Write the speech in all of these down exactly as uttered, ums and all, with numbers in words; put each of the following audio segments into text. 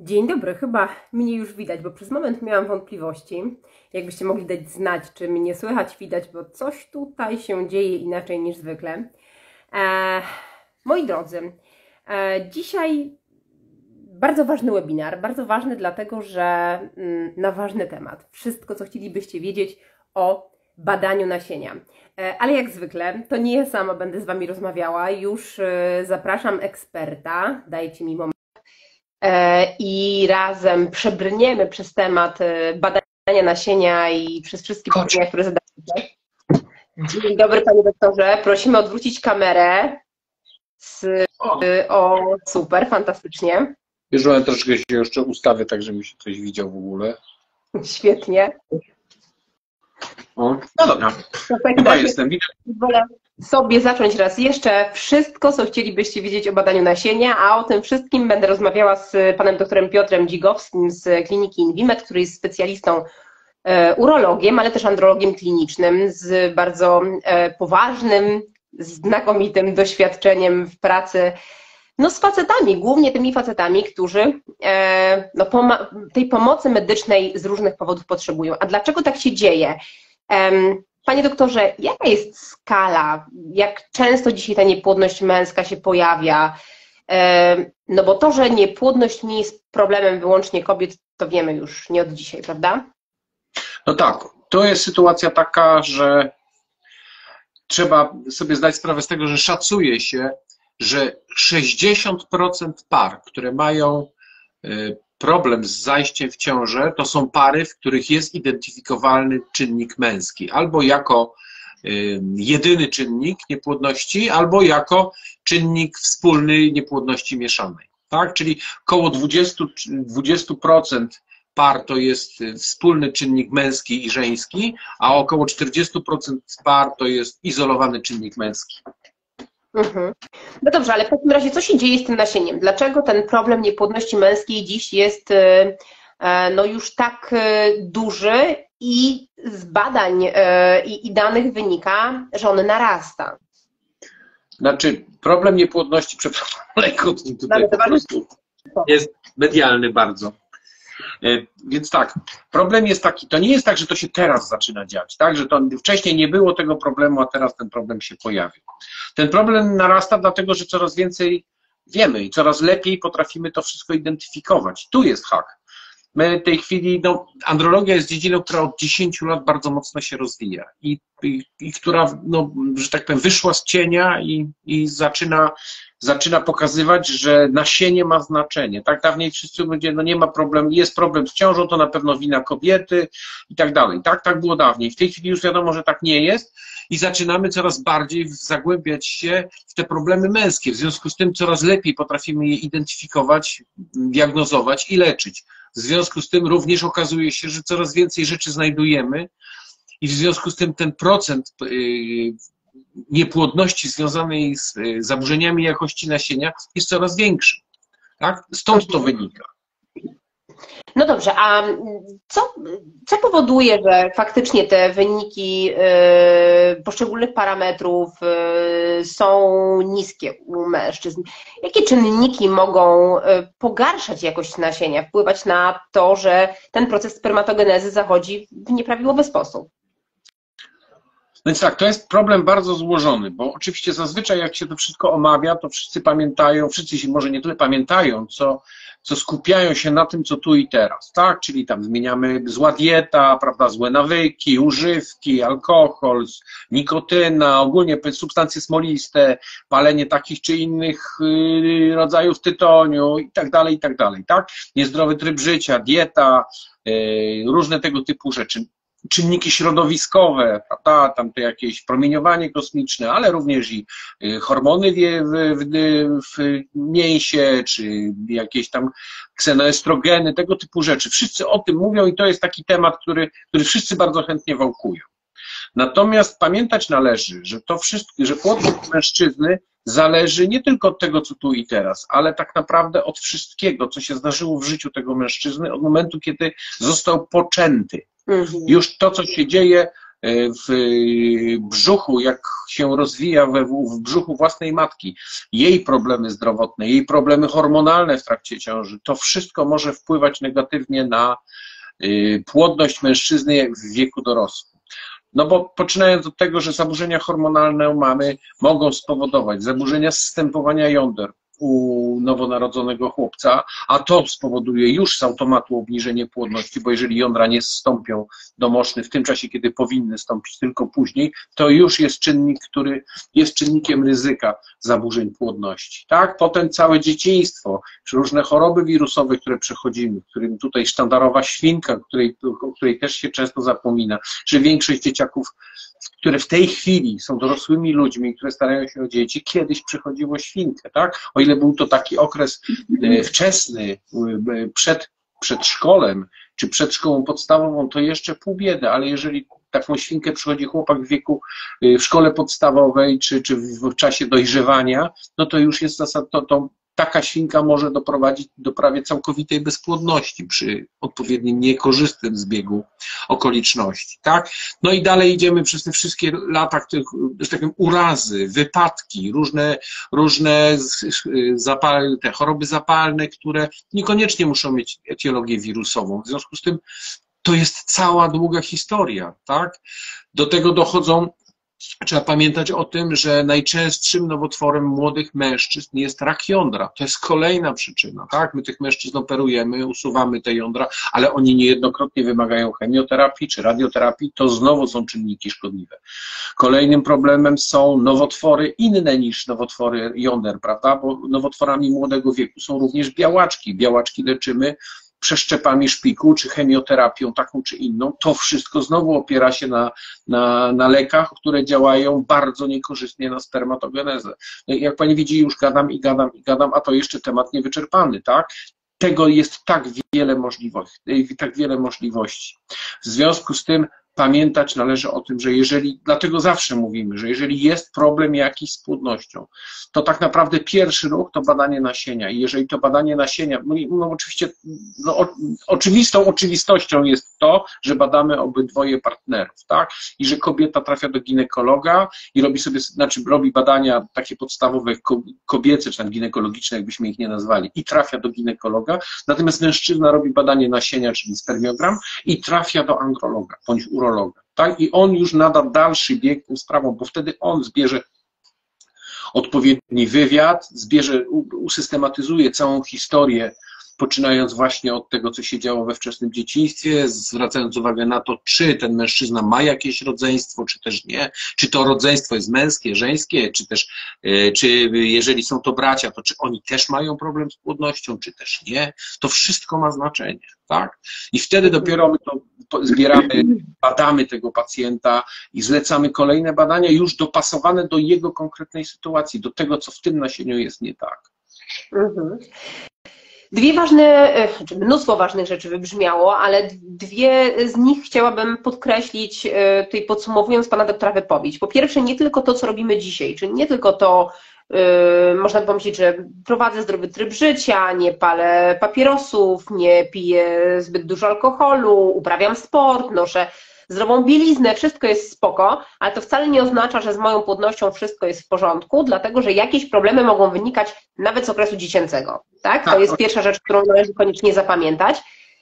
Dzień dobry, chyba mnie już widać, bo przez moment miałam wątpliwości. Jakbyście mogli dać znać, czy mnie słychać, widać, bo coś tutaj się dzieje inaczej niż zwykle. E, moi drodzy, e, dzisiaj bardzo ważny webinar, bardzo ważny dlatego, że mm, na ważny temat. Wszystko, co chcielibyście wiedzieć o badaniu nasienia. E, ale jak zwykle, to nie ja sama będę z Wami rozmawiała, już e, zapraszam eksperta, dajcie mi moment. I razem przebrniemy przez temat badania nasienia i przez wszystkie pytania, które zadaliście. Dzień dobry, panie doktorze. Prosimy odwrócić kamerę. Z, o. o, super, fantastycznie. Wiesz, że troszkę się jeszcze ustawię, tak żebym się coś widział w ogóle. Świetnie. O, no dobra. To tak, Chyba jestem. Wolę sobie zacząć raz jeszcze wszystko, co chcielibyście wiedzieć o badaniu nasienia, a o tym wszystkim będę rozmawiała z panem doktorem Piotrem Dzigowskim z kliniki Invimed, który jest specjalistą e, urologiem, ale też andrologiem klinicznym z bardzo e, poważnym, znakomitym doświadczeniem w pracy no, z facetami, głównie tymi facetami, którzy e, no, pom tej pomocy medycznej z różnych powodów potrzebują. A dlaczego tak się dzieje? E, Panie doktorze, jaka jest skala, jak często dzisiaj ta niepłodność męska się pojawia? No bo to, że niepłodność nie jest problemem wyłącznie kobiet, to wiemy już nie od dzisiaj, prawda? No tak, to jest sytuacja taka, że trzeba sobie zdać sprawę z tego, że szacuje się, że sześćdziesiąt procent par, które mają problem z zajściem w ciążę, to są pary, w których jest identyfikowalny czynnik męski, albo jako jedyny czynnik niepłodności, albo jako czynnik wspólny niepłodności mieszanej. Tak? Czyli około dwadzieścia procent par to jest wspólny czynnik męski i żeński, a około czterdzieści procent par to jest izolowany czynnik męski. Mhm. No dobrze, ale w takim razie co się dzieje z tym nasieniem? Dlaczego ten problem niepłodności męskiej dziś jest no, już tak duży i z badań i, i danych wynika, że on narasta? Znaczy, problem niepłodności, przepraszam, lekko tutaj po prostu jest medialny bardzo. Więc tak, problem jest taki, to nie jest tak, że to się teraz zaczyna dziać, tak, że to wcześniej nie było tego problemu, a teraz ten problem się pojawił. Ten problem narasta dlatego, że coraz więcej wiemy i coraz lepiej potrafimy to wszystko identyfikować. Tu jest hak. My w tej chwili, no, andrologia jest dziedziną, która od dziesięciu lat bardzo mocno się rozwija i, i, i która, no, że tak powiem, wyszła z cienia i, i zaczyna, zaczyna pokazywać, że nasienie ma znaczenie. Tak dawniej wszyscy ludzie, no nie ma problemu, jest problem z ciążą, to na pewno wina kobiety i tak dalej. Tak, tak było dawniej. W tej chwili już wiadomo, że tak nie jest i zaczynamy coraz bardziej zagłębiać się w te problemy męskie. W związku z tym coraz lepiej potrafimy je identyfikować, diagnozować i leczyć. W związku z tym również okazuje się, że coraz więcej rzeczy znajdujemy i w związku z tym ten procent niepłodności związanej z zaburzeniami jakości nasienia jest coraz większy. Tak? Stąd to wynika. No dobrze, a co, co powoduje, że faktycznie te wyniki poszczególnych parametrów są niskie u mężczyzn? Jakie czynniki mogą pogarszać jakość nasienia, wpływać na to, że ten proces spermatogenezy zachodzi w nieprawidłowy sposób? Więc tak, to jest problem bardzo złożony, bo oczywiście zazwyczaj jak się to wszystko omawia, to wszyscy pamiętają, wszyscy się może nie tyle pamiętają, co, co skupiają się na tym, co tu i teraz, tak? Czyli tam zmieniamy zła dieta, prawda, złe nawyki, używki, alkohol, nikotyna, ogólnie substancje smoliste, palenie takich czy innych yy, rodzajów tytoniu i tak dalej, i tak dalej, tak? Niezdrowy tryb życia, dieta, yy, różne tego typu rzeczy. Czynniki środowiskowe, prawda, tam to jakieś promieniowanie kosmiczne, ale również i hormony w, w, w mięsie, czy jakieś tam ksenoestrogeny, tego typu rzeczy. Wszyscy o tym mówią i to jest taki temat, który, który wszyscy bardzo chętnie wałkują. Natomiast pamiętać należy, że to wszystko, że płodność mężczyzny zależy nie tylko od tego, co tu i teraz, ale tak naprawdę od wszystkiego, co się zdarzyło w życiu tego mężczyzny od momentu, kiedy został poczęty. Mhm. Już to, co się dzieje w brzuchu, jak się rozwija we, w brzuchu własnej matki, jej problemy zdrowotne, jej problemy hormonalne w trakcie ciąży, to wszystko może wpływać negatywnie na płodność mężczyzny w wieku dorosłym. No bo poczynając od tego, że zaburzenia hormonalne u mamy mogą spowodować zaburzenia zstępowania jąder u nowonarodzonego chłopca, a to spowoduje już z automatu obniżenie płodności, bo jeżeli jądra nie zstąpią do moszny w tym czasie, kiedy powinny stąpić tylko później, to już jest czynnik, który jest czynnikiem ryzyka zaburzeń płodności. Tak? Potem całe dzieciństwo, czy różne choroby wirusowe, które przechodzimy, w którym tutaj sztandarowa świnka, której, o której też się często zapomina, że większość dzieciaków, które w tej chwili są dorosłymi ludźmi, które starają się o dzieci, kiedyś przechodziło świnkę, tak? O ile był to taki okres wczesny, przed przedszkolem, czy przed szkołą podstawową, to jeszcze pół biedy, ale jeżeli taką świnkę przychodzi chłopak w wieku, w szkole podstawowej, czy, czy w czasie dojrzewania, no to już jest zasad, to, to taka świnka może doprowadzić do prawie całkowitej bezpłodności przy odpowiednim niekorzystnym zbiegu okoliczności, tak? No i dalej idziemy przez te wszystkie lata, że tak powiem, urazy, wypadki, różne, różne zapalne, te choroby zapalne, które niekoniecznie muszą mieć etiologię wirusową. W związku z tym to jest cała długa historia, tak? Do tego dochodzą. Trzeba pamiętać o tym, że najczęstszym nowotworem młodych mężczyzn jest rak jądra. To jest kolejna przyczyna, tak? My tych mężczyzn operujemy, usuwamy te jądra, ale oni niejednokrotnie wymagają chemioterapii czy radioterapii, to znowu są czynniki szkodliwe. Kolejnym problemem są nowotwory inne niż nowotwory jąder, prawda? Bo nowotworami młodego wieku są również białaczki. Białaczki leczymy przeszczepami szpiku, czy chemioterapią taką czy inną, to wszystko znowu opiera się na, na, na lekach, które działają bardzo niekorzystnie na spermatogenezę. Jak pani widzi, już gadam i gadam i gadam, a to jeszcze temat niewyczerpany, tak? Tego jest tak wiele możliwości, tak wiele możliwości. W związku z tym pamiętać należy o tym, że jeżeli, dlatego zawsze mówimy, że jeżeli jest problem jakiś z płodnością, to tak naprawdę pierwszy ruch to badanie nasienia i jeżeli to badanie nasienia, no, no oczywiście no, o, oczywistą oczywistością jest to, że badamy obydwoje partnerów, tak? I że kobieta trafia do ginekologa i robi sobie, znaczy robi badania takie podstawowe kobiece, czy tam ginekologiczne, jakbyśmy ich nie nazwali, i trafia do ginekologa, natomiast mężczyzna robi badanie nasienia, czyli spermiogram i trafia do androloga, bądź urologa. Tak? I on już nada dalszy bieg tym sprawom, bo wtedy on zbierze odpowiedni wywiad, zbierze, usystematyzuje całą historię, poczynając właśnie od tego, co się działo we wczesnym dzieciństwie, zwracając uwagę na to, czy ten mężczyzna ma jakieś rodzeństwo, czy też nie, czy to rodzeństwo jest męskie, żeńskie, czy też, czy jeżeli są to bracia, to czy oni też mają problem z płodnością, czy też nie. To wszystko ma znaczenie, tak? I wtedy dopiero my to zbieramy, badamy tego pacjenta i zlecamy kolejne badania już dopasowane do jego konkretnej sytuacji, do tego, co w tym nasieniu jest nie tak. Mhm. Dwie ważne, czy mnóstwo ważnych rzeczy wybrzmiało, ale dwie z nich chciałabym podkreślić, tutaj podsumowując pana doktora wypowiedź. Po pierwsze, nie tylko to, co robimy dzisiaj, czyli nie tylko to, yy, można by pomyśleć, że prowadzę zdrowy tryb życia, nie palę papierosów, nie piję zbyt dużo alkoholu, uprawiam sport, noszę zdrową bieliznę, wszystko jest spoko, ale to wcale nie oznacza, że z moją płodnością wszystko jest w porządku, dlatego że jakieś problemy mogą wynikać nawet z okresu dziecięcego. Tak? To jest pierwsza rzecz, którą należy koniecznie zapamiętać.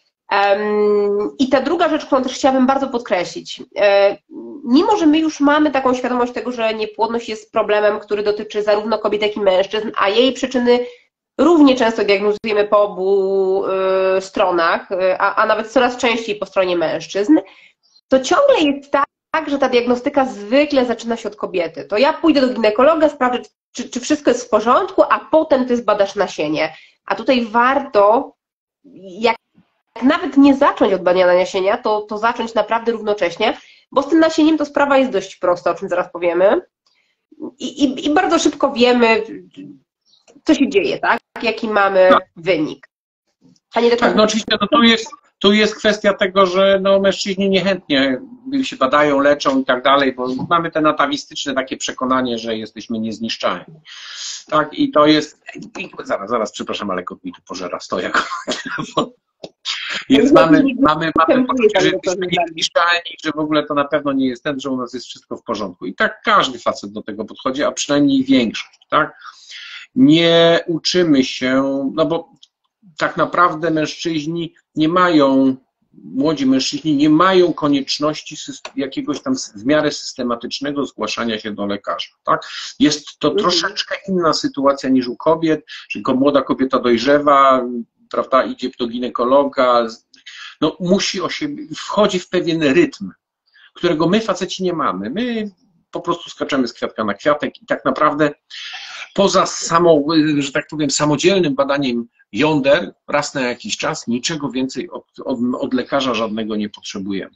I ta druga rzecz, którą też chciałabym bardzo podkreślić. Mimo że my już mamy taką świadomość tego, że niepłodność jest problemem, który dotyczy zarówno kobiet, jak i mężczyzn, a jej przyczyny równie często diagnozujemy po obu stronach, a, a nawet coraz częściej po stronie mężczyzn, to ciągle jest tak, że ta diagnostyka zwykle zaczyna się od kobiety. To ja pójdę do ginekologa, sprawdzę, czy, czy wszystko jest w porządku, a potem ty zbadasz nasienie. A tutaj warto, jak nawet nie zacząć od badania nasienia, to, to zacząć naprawdę równocześnie, bo z tym nasieniem to sprawa jest dość prosta, o czym zaraz powiemy. I, i, i bardzo szybko wiemy, co się dzieje, tak? Jaki mamy wynik. Panie doktorze, tak, no oczywiście, no tu jest... Tu jest kwestia tego, że no, mężczyźni niechętnie się badają, leczą i tak dalej, bo mamy te natawistyczne takie przekonanie, że jesteśmy niezniszczalni. Tak, i to jest... I zaraz, zaraz, przepraszam, ale kot mi tu pożera, stoję. Więc mamy, mamy, mamy poczucie, że jesteśmy niezniszczalni, że w ogóle to na pewno nie jest ten, że u nas jest wszystko w porządku. I tak każdy facet do tego podchodzi, a przynajmniej większość, tak? Nie uczymy się, no bo tak naprawdę mężczyźni nie mają, młodzi mężczyźni nie mają konieczności jakiegoś tam w miarę systematycznego zgłaszania się do lekarza. Tak? Jest to troszeczkę inna sytuacja niż u kobiet, czyli młoda kobieta dojrzewa, prawda, idzie do ginekologa, no musi o siebie, wchodzi w pewien rytm, którego my faceci nie mamy. My po prostu skaczemy z kwiatka na kwiatek i tak naprawdę poza samo, że tak powiem, samodzielnym badaniem jąder raz na jakiś czas niczego więcej od, od, od lekarza żadnego nie potrzebujemy.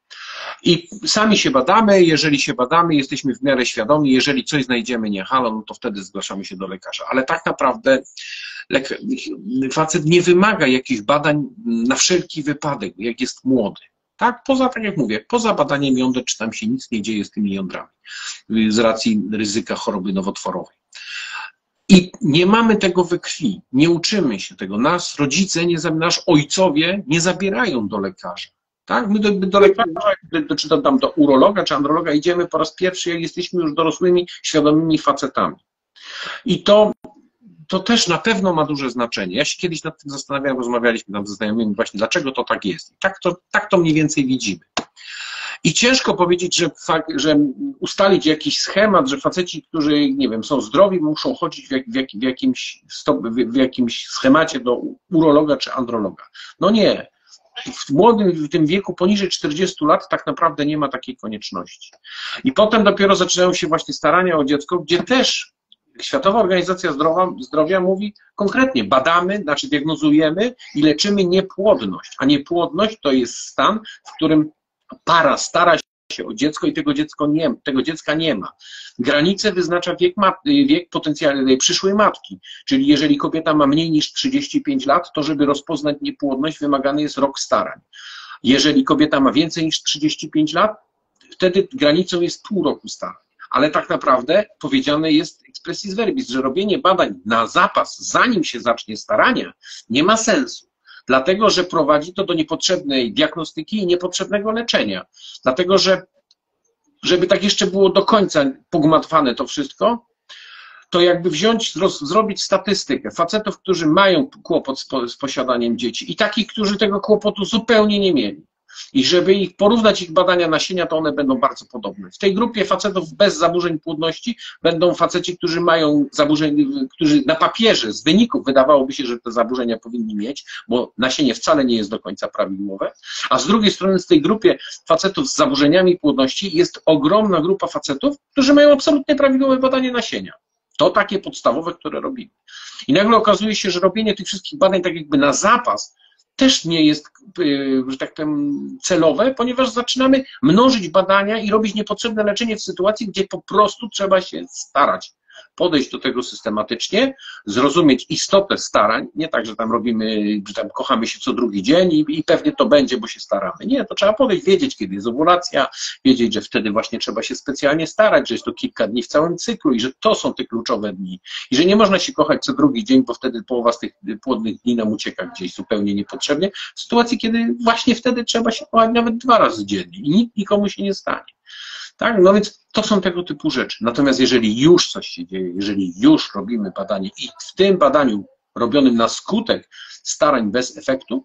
I sami się badamy, jeżeli się badamy, jesteśmy w miarę świadomi, jeżeli coś znajdziemy nie halo, no to wtedy zgłaszamy się do lekarza. Ale tak naprawdę facet nie wymaga jakichś badań na wszelki wypadek, jak jest młody. Tak, poza, tak jak mówię, poza badaniem jąder, czy tam się nic nie dzieje z tymi jądrami, z racji ryzyka choroby nowotworowej. I nie mamy tego we krwi, nie uczymy się tego. Nas rodzice, nie, nasz ojcowie nie zabierają do lekarza. Tak? My do, do lekarza, do, czy to tam do urologa, czy androloga idziemy po raz pierwszy, jak jesteśmy już dorosłymi, świadomymi facetami. I to, to też na pewno ma duże znaczenie. Ja się kiedyś nad tym zastanawiałem, rozmawialiśmy tam ze znajomymi właśnie, dlaczego to tak jest. I tak to, tak to mniej więcej widzimy. I ciężko powiedzieć, że, że ustalić jakiś schemat, że faceci, którzy, nie wiem, są zdrowi, muszą chodzić w, jak, w, jak, w, jakimś, w jakimś schemacie do urologa czy androloga. No nie. W młodym, w tym wieku poniżej czterdziestu lat tak naprawdę nie ma takiej konieczności. I potem dopiero zaczynają się właśnie starania o dziecko, gdzie też Światowa Organizacja Zdrowia, Zdrowia mówi konkretnie, badamy, znaczy diagnozujemy i leczymy niepłodność, a niepłodność to jest stan, w którym para stara się o dziecko i tego, dziecko nie, tego dziecka nie ma. Granicę wyznacza wiek, mat, wiek potencjalnej przyszłej matki, czyli jeżeli kobieta ma mniej niż trzydzieści pięć lat, to żeby rozpoznać niepłodność wymagany jest rok starań. Jeżeli kobieta ma więcej niż trzydzieści pięć lat, wtedy granicą jest pół roku starań. Ale tak naprawdę powiedziane jest expressis verbis, że robienie badań na zapas, zanim się zacznie starania, nie ma sensu. Dlatego, że prowadzi to do niepotrzebnej diagnostyki i niepotrzebnego leczenia. Dlatego, że żeby tak jeszcze było do końca pogmatwane to wszystko, to jakby wziąć, zrobić statystykę facetów, którzy mają kłopot z, z posiadaniem dzieci i takich, którzy tego kłopotu zupełnie nie mieli. I żeby ich porównać ich badania nasienia, to one będą bardzo podobne. W tej grupie facetów bez zaburzeń płodności będą faceci, którzy mają zaburzenia, którzy na papierze z wyników wydawałoby się, że te zaburzenia powinni mieć, bo nasienie wcale nie jest do końca prawidłowe. A z drugiej strony w tej grupie facetów z zaburzeniami płodności jest ogromna grupa facetów, którzy mają absolutnie prawidłowe badanie nasienia. To takie podstawowe, które robimy. I nagle okazuje się, że robienie tych wszystkich badań tak jakby na zapas też nie jest, że tak powiem, celowe, ponieważ zaczynamy mnożyć badania i robić niepotrzebne leczenie w sytuacji, gdzie po prostu trzeba się starać. Podejść do tego systematycznie, zrozumieć istotę starań, nie tak, że tam robimy, że tam kochamy się co drugi dzień i, i pewnie to będzie, bo się staramy. Nie, to trzeba podejść, wiedzieć, kiedy jest owulacja, wiedzieć, że wtedy właśnie trzeba się specjalnie starać, że jest to kilka dni w całym cyklu i że to są te kluczowe dni. I że nie można się kochać co drugi dzień, bo wtedy połowa z tych płodnych dni nam ucieka gdzieś zupełnie niepotrzebnie, w sytuacji, kiedy właśnie wtedy trzeba się kochać nawet dwa razy dziennie i nikt nikomu się nie stanie. Tak? No więc to są tego typu rzeczy. Natomiast jeżeli już coś się dzieje, jeżeli już robimy badanie i w tym badaniu robionym na skutek starań bez efektu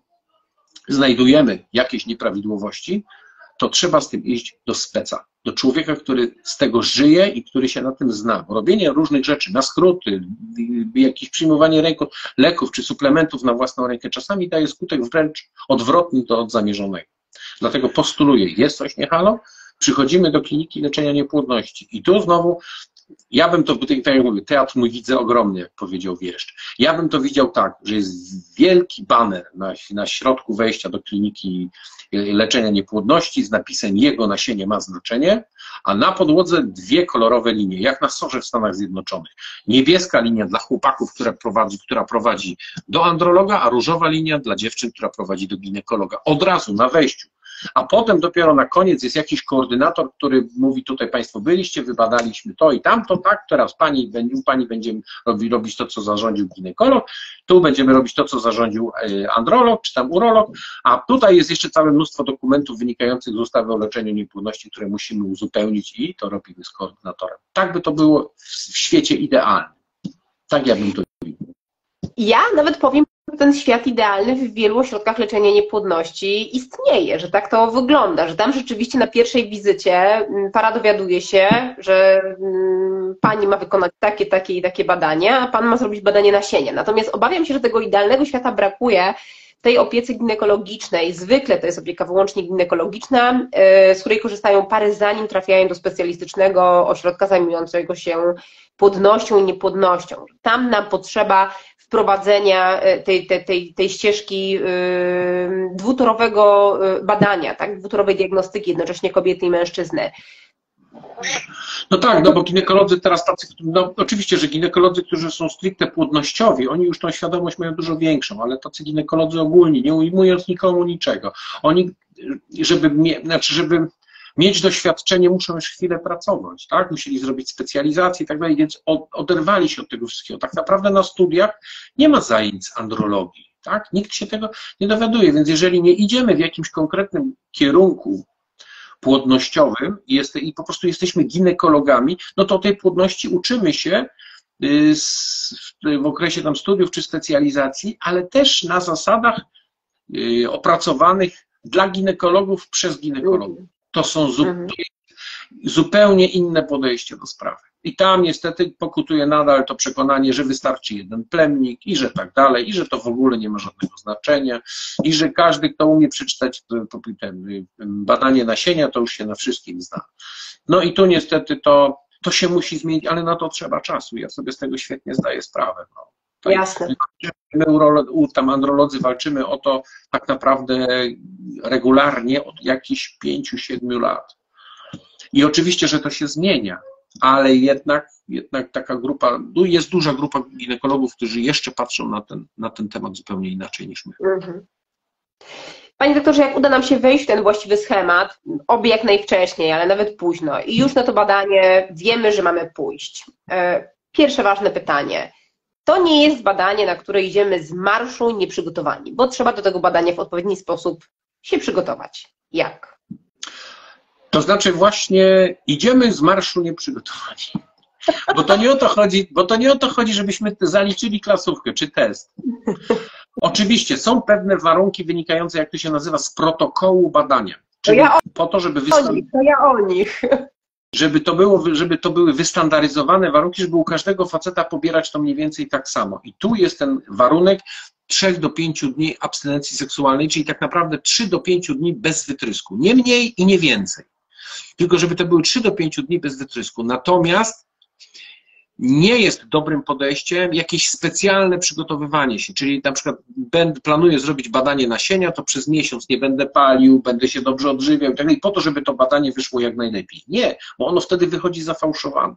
znajdujemy jakieś nieprawidłowości, to trzeba z tym iść do speca, do człowieka, który z tego żyje i który się na tym zna. Bo robienie różnych rzeczy na skróty, jakieś przyjmowanie leków czy suplementów na własną rękę czasami daje skutek wręcz odwrotny do od zamierzonego. Dlatego postuluję, jest coś nie halo, przychodzimy do kliniki leczenia niepłodności. I tu znowu, ja bym to, tak jak mówię, teatr mój widzę ogromny, jak powiedział Wieszcz. Ja bym to widział tak, że jest wielki baner na, na środku wejścia do kliniki leczenia niepłodności z napisem jego nasienie ma znaczenie, a na podłodze dwie kolorowe linie, jak na sorze w Stanach Zjednoczonych. Niebieska linia dla chłopaków, która prowadzi, która prowadzi do androloga, a różowa linia dla dziewczyn, która prowadzi do ginekologa. Od razu na wejściu. a potem dopiero na koniec jest jakiś koordynator, który mówi, tutaj Państwo byliście, wybadaliśmy to i tamto, tak, teraz Pani, pani będziemy robi, robić to, co zarządził ginekolog, tu będziemy robić to, co zarządził androlog, czy tam urolog, a tutaj jest jeszcze całe mnóstwo dokumentów wynikających z ustawy o leczeniu niepłodności, które musimy uzupełnić i to robimy z koordynatorem. Tak by to było w świecie idealnym. Tak ja bym to widział. Ja nawet powiem, że ten świat idealny w wielu ośrodkach leczenia niepłodności istnieje, że tak to wygląda, że tam rzeczywiście na pierwszej wizycie para dowiaduje się, że pani ma wykonać takie, takie i takie badania, a pan ma zrobić badanie nasienia. Natomiast obawiam się, że tego idealnego świata brakuje w tej opiece ginekologicznej. Zwykle to jest opieka wyłącznie ginekologiczna, z której korzystają pary, zanim trafiają do specjalistycznego ośrodka zajmującego się płodnością i niepłodnością. Tam nam potrzeba wprowadzenia tej, tej, tej, tej ścieżki dwutorowego badania, tak? Dwutorowej diagnostyki jednocześnie kobiety i mężczyzny. No tak, no bo ginekolodzy teraz tacy, no oczywiście, że ginekolodzy, którzy są stricte płodnościowi, oni już tą świadomość mają dużo większą, ale tacy ginekolodzy ogólnie, nie ujmując nikomu niczego, oni, żeby, znaczy, żeby mieć doświadczenie, muszą już chwilę pracować, tak? Musieli zrobić specjalizację i tak dalej, więc oderwali się od tego wszystkiego. Tak naprawdę na studiach nie ma zajęć z andrologii, tak? Nikt się tego nie dowiaduje, więc jeżeli nie idziemy w jakimś konkretnym kierunku płodnościowym i, jest, i po prostu jesteśmy ginekologami, no to tej płodności uczymy się w okresie tam studiów czy specjalizacji, ale też na zasadach opracowanych dla ginekologów przez ginekologów. To są zupełnie inne podejście do sprawy. I tam niestety pokutuje nadal to przekonanie, że wystarczy jeden plemnik i że tak dalej, i że to w ogóle nie ma żadnego znaczenia, i że każdy, kto umie przeczytać badanie nasienia, to już się na wszystkim zna. No i tu niestety to, to się musi zmienić, ale na to trzeba czasu. Ja sobie z tego świetnie zdaję sprawę. No. To Jasne. My, tam androlodzy, walczymy o to tak naprawdę regularnie od jakichś pięciu, siedmiu lat. I oczywiście, że to się zmienia, ale jednak, jednak taka grupa, jest duża grupa ginekologów, którzy jeszcze patrzą na ten, na ten temat zupełnie inaczej niż my. Mhm. Panie doktorze, jak uda nam się wejść w ten właściwy schemat, oby jak najwcześniej, ale nawet późno, i już na to badanie wiemy, że mamy pójść. Pierwsze ważne pytanie. To nie jest badanie, na które idziemy z marszu nieprzygotowani, bo trzeba do tego badania w odpowiedni sposób się przygotować. Jak? To znaczy właśnie idziemy z marszu nieprzygotowani. Bo to nie o to chodzi, bo to nie o to chodzi, żebyśmy zaliczyli klasówkę czy test. Oczywiście są pewne warunki wynikające, jak to się nazywa, z protokołu badania. Czyli to ja po to, żeby o nich, to ja o nich. Żeby to, było, żeby to były wystandaryzowane warunki, żeby u każdego faceta pobierać to mniej więcej tak samo. I tu jest ten warunek trzech do pięciu dni abstynencji seksualnej, czyli tak naprawdę trzy do pięciu dni bez wytrysku. Nie mniej i nie więcej. Tylko żeby to były trzy do pięciu dni bez wytrysku. Natomiast nie jest dobrym podejściem jakieś specjalne przygotowywanie się, czyli na przykład będę, planuję zrobić badanie nasienia, to przez miesiąc nie będę palił, będę się dobrze odżywiał i tak dalej, po to, żeby to badanie wyszło jak najlepiej. Nie, bo ono wtedy wychodzi zafałszowane.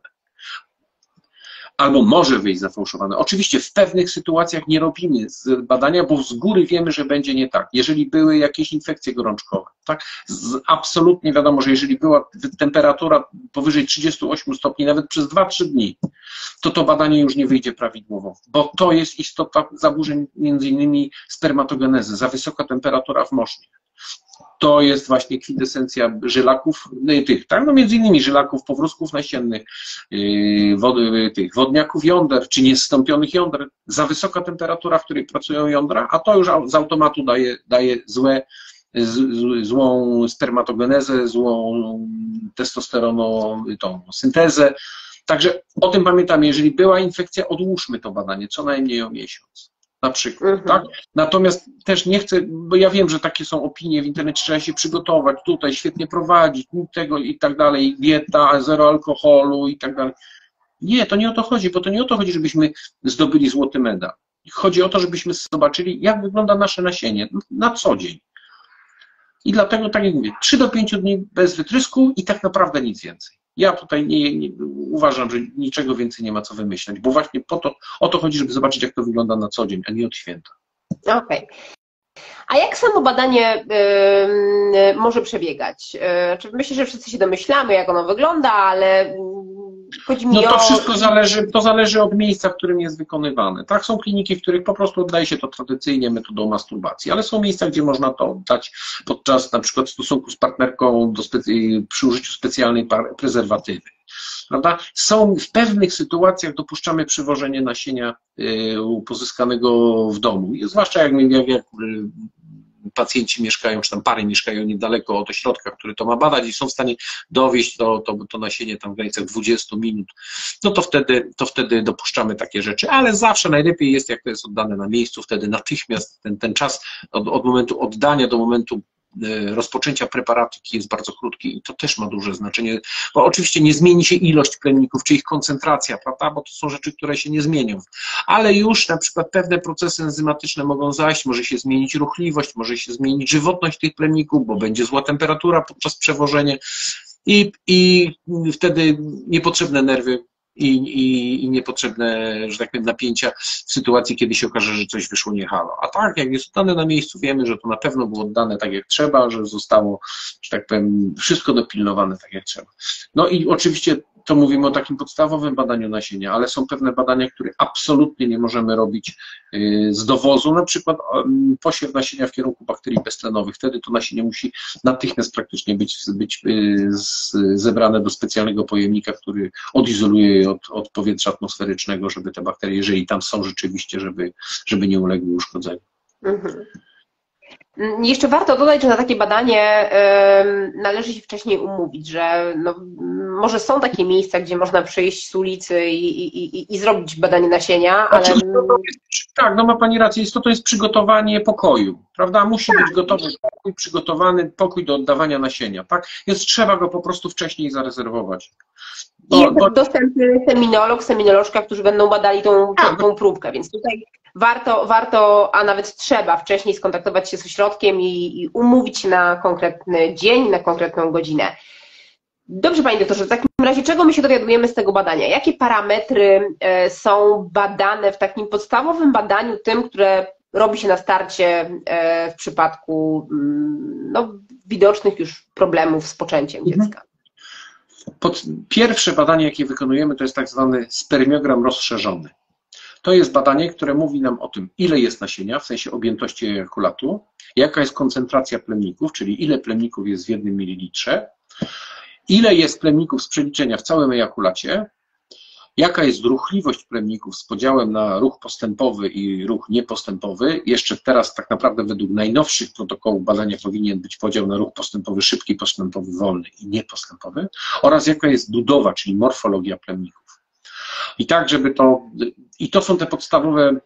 Albo może wyjść zafałszowane. Oczywiście w pewnych sytuacjach nie robimy badania, bo z góry wiemy, że będzie nie tak. Jeżeli były jakieś infekcje gorączkowe, tak? Z, absolutnie wiadomo, że jeżeli była temperatura powyżej trzydziestu ośmiu stopni, nawet przez dwa trzy dni, to to badanie już nie wyjdzie prawidłowo, bo to jest istota zaburzeń między innymi spermatogenezy, za wysoka temperatura w mosznie. To jest właśnie kwintesencja żylaków, tych, tak? No między innymi żylaków, powrózków nasiennych, yy, wody, tych wodniaków jąder, czy niezstąpionych jąder. Za wysoka temperatura, w której pracują jądra, a to już z automatu daje, daje złe, z, z, złą spermatogenezę, złą testosteronosyntezę. Także o tym pamiętamy, jeżeli była infekcja, odłóżmy to badanie, co najmniej o miesiąc. Na przykład, mhm. tak? Natomiast też nie chcę, bo ja wiem, że takie są opinie w internecie, trzeba się przygotować, tutaj świetnie prowadzić, tego i tak dalej, dieta, zero alkoholu i tak dalej. Nie, to nie o to chodzi, bo to nie o to chodzi, żebyśmy zdobyli złoty medal. Chodzi o to, żebyśmy zobaczyli, jak wygląda nasze nasienie na co dzień. I dlatego, tak jak mówię, trzy do pięciu dni bez wytrysku i tak naprawdę nic więcej. Ja tutaj nie, nie, uważam, że niczego więcej nie ma co wymyślać, bo właśnie po to, o to chodzi, żeby zobaczyć, jak to wygląda na co dzień, a nie od święta. Okej. Okay. A jak samo badanie y, może przebiegać? Y, myślę, że wszyscy się domyślamy, jak ono wygląda, ale chodzi mi no to o... wszystko zależy, to zależy od miejsca, w którym jest wykonywane. Tak, są kliniki, w których po prostu oddaje się to tradycyjnie metodą masturbacji, ale są miejsca, gdzie można to oddać podczas na przykład stosunku z partnerką do specy- przy użyciu specjalnej prezerwatywy. Prawda? Są w pewnych sytuacjach dopuszczamy przywożenie nasienia y, pozyskanego w domu, I zwłaszcza jak, jak, jak pacjenci mieszkają, czy tam pary mieszkają niedaleko od ośrodka, który to ma badać i są w stanie dowieść to, to, to nasienie tam w granicach dwudziestu minut, no to wtedy, to wtedy dopuszczamy takie rzeczy, ale zawsze najlepiej jest, jak to jest oddane na miejscu, wtedy natychmiast ten, ten czas od, od momentu oddania do momentu rozpoczęcia preparatyki jest bardzo krótki i to też ma duże znaczenie, bo oczywiście nie zmieni się ilość plemników, czy ich koncentracja, prawda, bo to są rzeczy, które się nie zmienią, ale już na przykład pewne procesy enzymatyczne mogą zajść, może się zmienić ruchliwość, może się zmienić żywotność tych plemników, bo będzie zła temperatura podczas przewożenia i, i wtedy niepotrzebne nerwy I, i, i niepotrzebne, że tak powiem, napięcia w sytuacji, kiedy się okaże, że coś wyszło nie halo. A tak, jak jest oddane na miejscu, wiemy, że to na pewno było oddane tak, jak trzeba, że zostało, że tak powiem, wszystko dopilnowane tak, jak trzeba. No i oczywiście to mówimy o takim podstawowym badaniu nasienia, ale są pewne badania, które absolutnie nie możemy robić z dowozu, na przykład posiew nasienia w kierunku bakterii beztlenowych. Wtedy to nasienie musi natychmiast praktycznie być, być zebrane do specjalnego pojemnika, który odizoluje je od, od powietrza atmosferycznego, żeby te bakterie, jeżeli tam są rzeczywiście, żeby, żeby nie uległy uszkodzeniu. Mhm. Jeszcze warto dodać, że na takie badanie należy się wcześniej umówić, że no, może są takie miejsca, gdzie można przyjść z ulicy i, i, i, i zrobić badanie nasienia, ale... Znaczy, no to jest, tak, no ma Pani rację, jest to, to jest przygotowanie pokoju, prawda? Musi być gotowy pokój, przygotowany pokój do oddawania nasienia, tak? Jest, trzeba go po prostu wcześniej zarezerwować. I jest bo... dostępny seminolog, seminolożka, którzy będą badali tą, tą, tą próbkę, więc tutaj warto, warto, a nawet trzeba wcześniej skontaktować się z ośrodkiem i, i umówić się na konkretny dzień, na konkretną godzinę. Dobrze, Panie doktorze, w takim razie czego my się dowiadujemy z tego badania? Jakie parametry są badane w takim podstawowym badaniu, tym, które robi się na starcie w przypadku no, widocznych już problemów z poczęciem dziecka? Pod, pierwsze badanie, jakie wykonujemy, to jest tak zwany spermiogram rozszerzony. To jest badanie, które mówi nam o tym, ile jest nasienia, w sensie objętości ejakulatu, jaka jest koncentracja plemników, czyli ile plemników jest w jednym mililitrze, ile jest plemników z przeliczenia w całym ejakulacie, jaka jest ruchliwość plemników z podziałem na ruch postępowy i ruch niepostępowy. Jeszcze teraz tak naprawdę według najnowszych protokołów badania powinien być podział na ruch postępowy szybki, postępowy wolny i niepostępowy oraz jaka jest budowa, czyli morfologia plemników. I tak, żeby to, i to są te podstawowe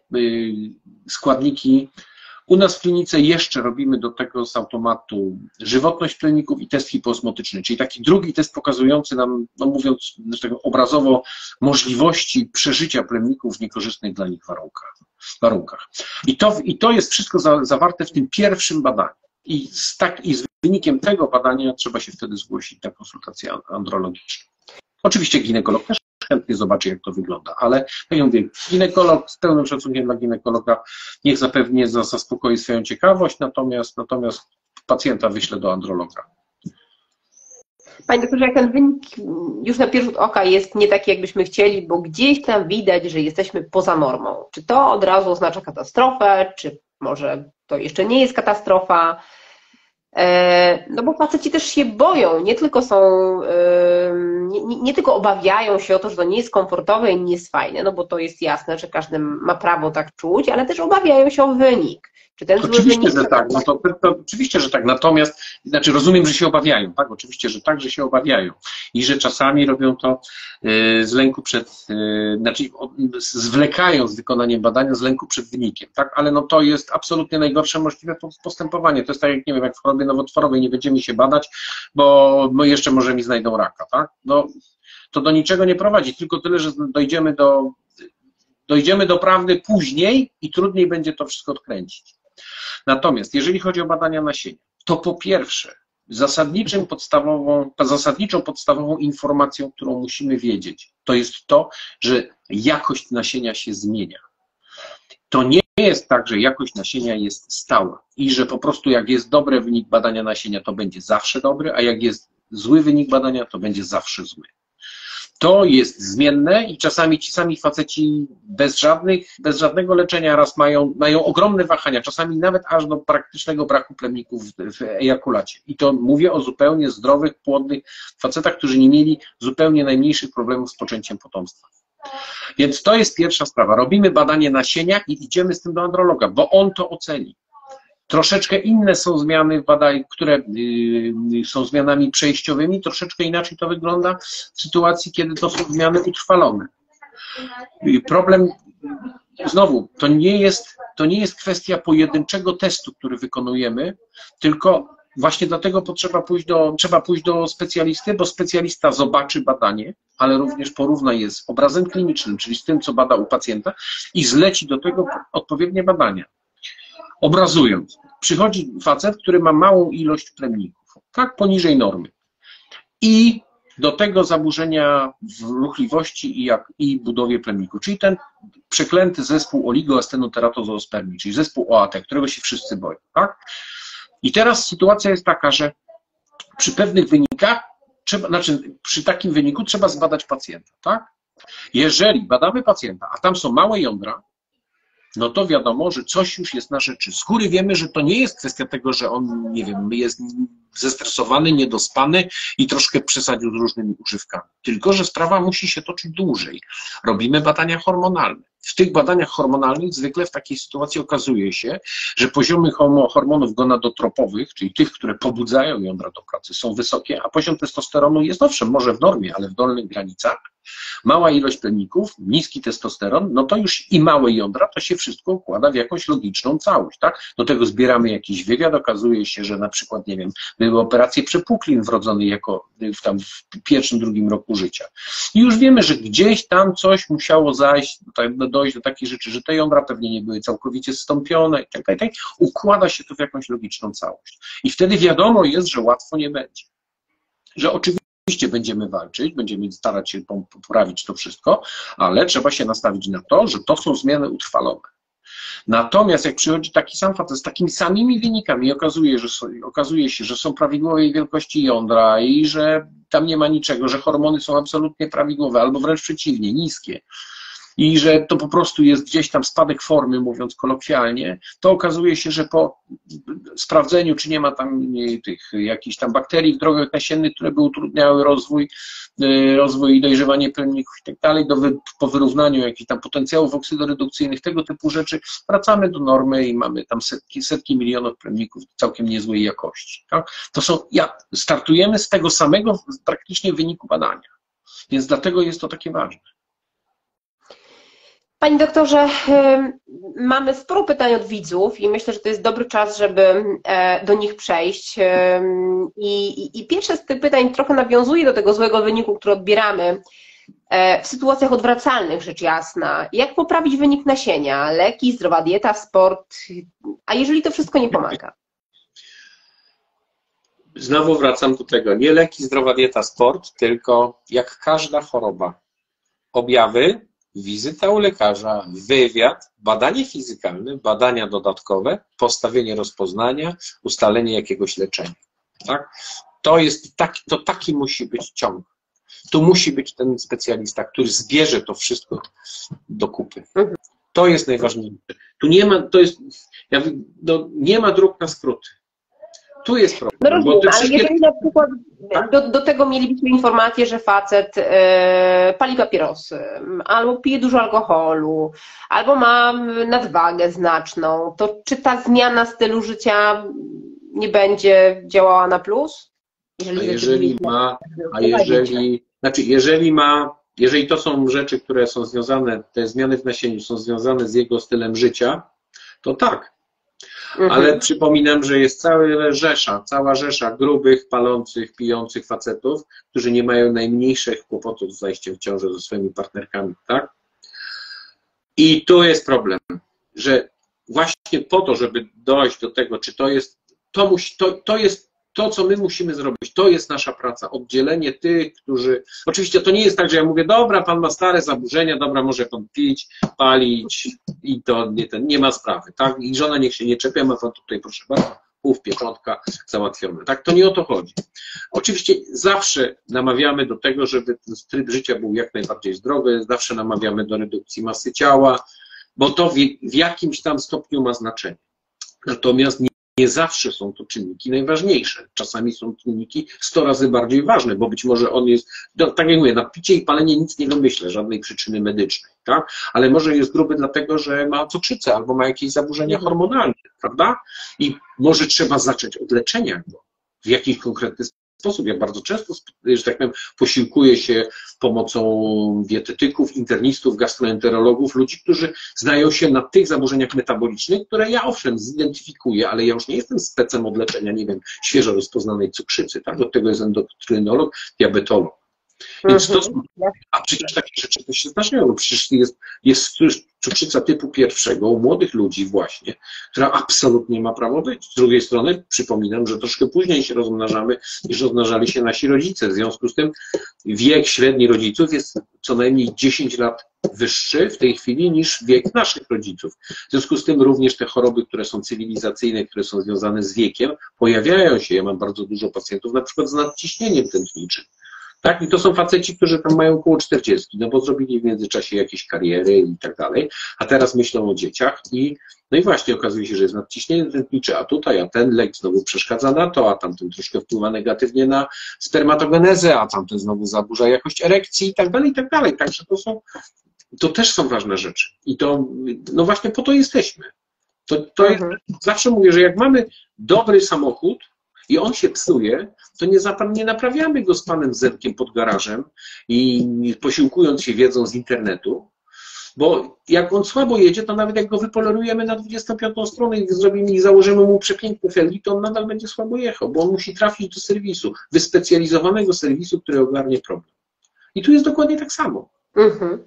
składniki. U nas w klinice jeszcze robimy do tego z automatu żywotność plemników i test hipoosmotyczny, czyli taki drugi test pokazujący nam, no mówiąc tak obrazowo, możliwości przeżycia plemników w niekorzystnych dla nich warunkach. warunkach. I, to, I to jest wszystko za, zawarte w tym pierwszym badaniu. I z, tak, I z wynikiem tego badania trzeba się wtedy zgłosić na konsultację andrologiczną. Oczywiście ginekolog też chętnie zobaczy, jak to wygląda, ale tak jak mówię, ginekolog z pełnym szacunkiem dla ginekologa niech zapewnie zaspokoi swoją ciekawość, natomiast, natomiast pacjenta wyśle do androloga. Panie doktorze, jak ten wynik już na pierwszy rzut oka jest nie taki, jakbyśmy chcieli, bo gdzieś tam widać, że jesteśmy poza normą. Czy to od razu oznacza katastrofę, czy może to jeszcze nie jest katastrofa? No bo faceci też się boją, nie tylko są, nie, nie tylko obawiają się o to, że to nie jest komfortowe i nie jest fajne, no bo to jest jasne, że każdy ma prawo tak czuć, ale też obawiają się o wynik. Czy ten zły oczywiście, wynik... że tak, no to, to, oczywiście, że tak, natomiast, znaczy rozumiem, że się obawiają, tak, oczywiście, że tak, że się obawiają i że czasami robią to z lęku przed, znaczy zwlekają z wykonaniem badania z lęku przed wynikiem, tak, ale no to jest absolutnie najgorsze możliwe postępowanie, to jest tak jak, nie wiem, jak w chorobie nowotworowej nie będziemy się badać, bo, bo jeszcze może mi znajdą raka, tak, no to do niczego nie prowadzi, tylko tyle, że dojdziemy do, dojdziemy do prawdy później i trudniej będzie to wszystko odkręcić. Natomiast jeżeli chodzi o badania nasienia, to po pierwsze zasadniczym podstawową, zasadniczą podstawową informacją, którą musimy wiedzieć, to jest to, że jakość nasienia się zmienia. To nie jest tak, że jakość nasienia jest stała i że po prostu jak jest dobry wynik badania nasienia, to będzie zawsze dobry, a jak jest zły wynik badania, to będzie zawsze zły. To jest zmienne i czasami ci sami faceci bez, żadnych, bez żadnego leczenia raz mają, mają ogromne wahania, czasami nawet aż do praktycznego braku plemników w ejakulacie. I to mówię o zupełnie zdrowych, płodnych facetach, którzy nie mieli zupełnie najmniejszych problemów z poczęciem potomstwa. Więc to jest pierwsza sprawa. Robimy badanie nasienia i idziemy z tym do androloga, bo on to oceni. Troszeczkę inne są zmiany w badaniu, które są zmianami przejściowymi, troszeczkę inaczej to wygląda w sytuacji, kiedy to są zmiany utrwalone. Problem, znowu, to nie jest, to nie jest kwestia pojedynczego testu, który wykonujemy, tylko właśnie dlatego potrzeba pójść do, trzeba pójść do specjalisty, bo specjalista zobaczy badanie, ale również porówna je z obrazem klinicznym, czyli z tym, co bada u pacjenta i zleci do tego odpowiednie badania. Obrazując, przychodzi facet, który ma małą ilość plemników, tak, poniżej normy. I do tego zaburzenia w ruchliwości i, jak, i budowie plemników, czyli ten przeklęty zespół oligoastenoterato-zoospermii, czyli zespół O A T, którego się wszyscy boją. Tak? I teraz sytuacja jest taka, że przy pewnych wynikach, trzeba, znaczy przy takim wyniku trzeba zbadać pacjenta. Tak? Jeżeli badamy pacjenta, a tam są małe jądra, no to wiadomo, że coś już jest na rzeczy. Z góry wiemy, że to nie jest kwestia tego, że on, nie wiem, jest zestresowany, niedospany i troszkę przesadził z różnymi używkami. Tylko że sprawa musi się toczyć dłużej. Robimy badania hormonalne. W tych badaniach hormonalnych zwykle w takiej sytuacji okazuje się, że poziomy hormonów gonadotropowych, czyli tych, które pobudzają jądra do pracy, są wysokie, a poziom testosteronu jest owszem, może w normie, ale w dolnych granicach. Mała ilość plemników, niski testosteron, no to już i małe jądra, to się wszystko układa w jakąś logiczną całość, tak? Do tego zbieramy jakiś wywiad, okazuje się, że na przykład, nie wiem, były operacje przepuklin wrodzonych jako w, tam w pierwszym, drugim roku życia. I już wiemy, że gdzieś tam coś musiało zajść, dojść do takich rzeczy, że te jądra pewnie nie były całkowicie zstąpione i tak dalej, tak. Układa się to w jakąś logiczną całość. I wtedy wiadomo jest, że łatwo nie będzie. Że oczywiście Oczywiście będziemy walczyć, będziemy starać się poprawić to wszystko, ale trzeba się nastawić na to, że to są zmiany utrwalone. Natomiast jak przychodzi taki sam facet z takimi samymi wynikami i okazuje, że są, okazuje się, że są prawidłowej wielkości jądra i że tam nie ma niczego, że hormony są absolutnie prawidłowe albo wręcz przeciwnie, niskie, i że to po prostu jest gdzieś tam spadek formy, mówiąc kolokwialnie, to okazuje się, że po sprawdzeniu, czy nie ma tam nie, tych jakichś tam bakterii w drogach nasiennych, które by utrudniały rozwój, rozwój i dojrzewanie plemników i tak dalej, do, po wyrównaniu jakichś tam potencjałów oksydoredukcyjnych, tego typu rzeczy, wracamy do normy i mamy tam setki, setki milionów plemników całkiem niezłej jakości. Tak? To są, ja, startujemy z tego samego praktycznie wyniku badania, więc dlatego jest to takie ważne. Panie doktorze, mamy sporo pytań od widzów i myślę, że to jest dobry czas, żeby do nich przejść. I, i, i pierwsze z tych pytań trochę nawiązuje do tego złego wyniku, który odbieramy w sytuacjach odwracalnych, rzecz jasna. Jak poprawić wynik nasienia? Leki, zdrowa dieta, sport? A jeżeli to wszystko nie pomaga? Znowu wracam do tego. Nie leki, zdrowa dieta, sport, tylko jak każda choroba. Objawy, wizyta u lekarza, wywiad, badanie fizykalne, badania dodatkowe, postawienie rozpoznania, ustalenie jakiegoś leczenia. Tak? To jest taki, to taki musi być ciąg. Tu musi być ten specjalista, który zbierze to wszystko do kupy. To jest najważniejsze. Tu nie ma, to jest, ja, no, nie ma dróg na skróty. Tu jest problem. No rozumiem, ale wszystkie... jeżeli na przykład do, do tego mielibyśmy informację, że facet e, pali papierosy, albo pije dużo alkoholu, albo ma nadwagę znaczną, to czy ta zmiana stylu życia nie będzie działała na plus? Jeżeli, a jeżeli ma, a jeżeli, znaczy jeżeli ma, jeżeli to są rzeczy, które są związane, te zmiany w nasieniu są związane z jego stylem życia, to tak. Mhm. Ale przypominam, że jest cała rzesza, cała rzesza grubych, palących, pijących facetów, którzy nie mają najmniejszych kłopotów z zajściem w ciążę ze swoimi partnerkami, tak? I tu jest problem, że właśnie po to, żeby dojść do tego, czy to jest, to, musi, to, to jest to, co my musimy zrobić, to jest nasza praca, oddzielenie tych, którzy... Oczywiście to nie jest tak, że ja mówię, dobra, pan ma stare zaburzenia, dobra, może pan pić, palić i to nie, ten, nie ma sprawy, tak? I żona niech się nie czepia, ma pan tutaj, proszę bardzo, pół pieczątka załatwione, tak? To nie o to chodzi. Oczywiście zawsze namawiamy do tego, żeby ten tryb życia był jak najbardziej zdrowy, zawsze namawiamy do redukcji masy ciała, bo to w, w jakimś tam stopniu ma znaczenie. Natomiast nie, nie zawsze są to czynniki najważniejsze. Czasami są czynniki sto razy bardziej ważne, bo być może on jest, no, tak jak mówię, na picie i palenie nic nie wymyślę, żadnej przyczyny medycznej, tak? Ale może jest gruby dlatego, że ma cukrzycę albo ma jakieś zaburzenia hormonalne, prawda? I może trzeba zacząć od leczenia go w jakiś konkretny sposób. Ja bardzo często, że tak powiem, posiłkuję się pomocą dietetyków, internistów, gastroenterologów, ludzi, którzy znają się na tych zaburzeniach metabolicznych, które ja owszem zidentyfikuję, ale ja już nie jestem specem od leczenia, nie wiem, świeżo rozpoznanej cukrzycy, tak? Od tego jest endokrynolog, diabetolog. Więc to są, a przecież takie rzeczy to się zdarzają, bo przecież jest, jest cukrzyca typu pierwszego u młodych ludzi właśnie, która absolutnie ma prawo być. Z drugiej strony przypominam, że troszkę później się rozmnażamy niż rozmnażali się nasi rodzice. W związku z tym wiek średni rodziców jest co najmniej dziesięć lat wyższy w tej chwili niż wiek naszych rodziców. W związku z tym również te choroby, które są cywilizacyjne, które są związane z wiekiem, pojawiają się. Ja mam bardzo dużo pacjentów na przykład z nadciśnieniem tętniczym. Tak? I to są faceci, którzy tam mają około czterdziestki, no bo zrobili w międzyczasie jakieś kariery i tak dalej, a teraz myślą o dzieciach i no i właśnie okazuje się, że jest nadciśnienie tętnicze, a tutaj, a ten lek znowu przeszkadza na to, a tamten troszkę wpływa negatywnie na spermatogenezę, a tamten znowu zaburza jakość erekcji i tak dalej, i tak dalej. Także to są, to też są ważne rzeczy. I to, no właśnie po to jesteśmy. To, to jest, zawsze mówię, że jak mamy dobry samochód, i on się psuje, to nie, nie naprawiamy go z panem Zetkiem pod garażem i posiłkując się wiedzą z internetu, bo jak on słabo jedzie, to nawet jak go wypolerujemy na dwudziestą piątą stronę i zrobimy i założymy mu przepiękne felgi, to on nadal będzie słabo jechał, bo on musi trafić do serwisu, wyspecjalizowanego serwisu, który ogarnie problem. I tu jest dokładnie tak samo. Mhm.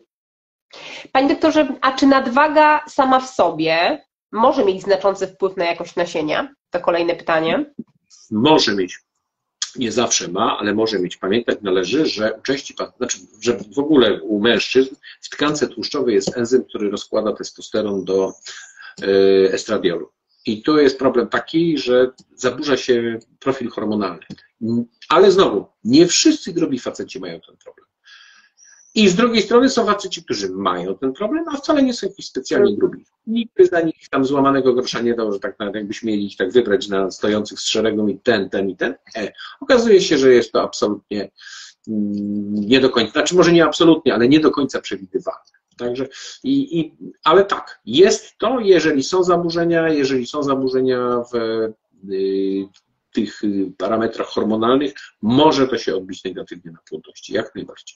Panie doktorze, a czy nadwaga sama w sobie może mieć znaczący wpływ na jakość nasienia? To kolejne pytanie. Może mieć, nie zawsze ma, ale może mieć. Pamiętać należy, że u części, znaczy, że w ogóle u mężczyzn w tkance tłuszczowej jest enzym, który rozkłada testosteron do estradiolu. I tu jest problem taki, że zaburza się profil hormonalny. Ale znowu, nie wszyscy grubi faceci mają ten problem. I z drugiej strony są faceci, którzy mają ten problem, a wcale nie są jakiś specjalnie grubi. Nikt by za nich tam złamanego grosza nie dał, że tak nawet jakbyśmy mieli ich tak wybrać na stojących z szeregą i ten, ten i ten. E. Okazuje się, że jest to absolutnie mm, nie do końca, znaczy może nie absolutnie, ale nie do końca przewidywalne. Także, i, i, ale tak, jest to, jeżeli są zaburzenia, jeżeli są zaburzenia w y, tych parametrach hormonalnych, może to się odbić negatywnie na płodności, jak najbardziej.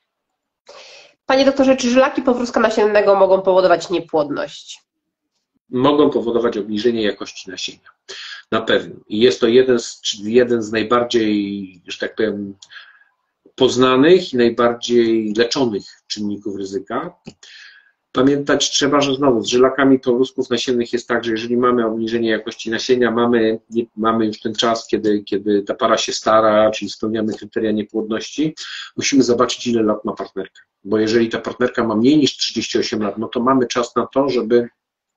Panie doktorze, czy żylaki powrózka nasiennego mogą powodować niepłodność? Mogą powodować obniżenie jakości nasienia. Na pewno. I jest to jeden z, jeden z najbardziej, że tak powiem, poznanych i najbardziej leczonych czynników ryzyka. Pamiętać trzeba, że znowu z żylakami powrózków nasiennych jest tak, że jeżeli mamy obniżenie jakości nasienia, mamy, nie, mamy już ten czas, kiedy, kiedy ta para się stara, czyli spełniamy kryteria niepłodności, musimy zobaczyć, ile lat ma partnerka. Bo jeżeli ta partnerka ma mniej niż trzydzieści osiem lat, no to mamy czas na to, żeby,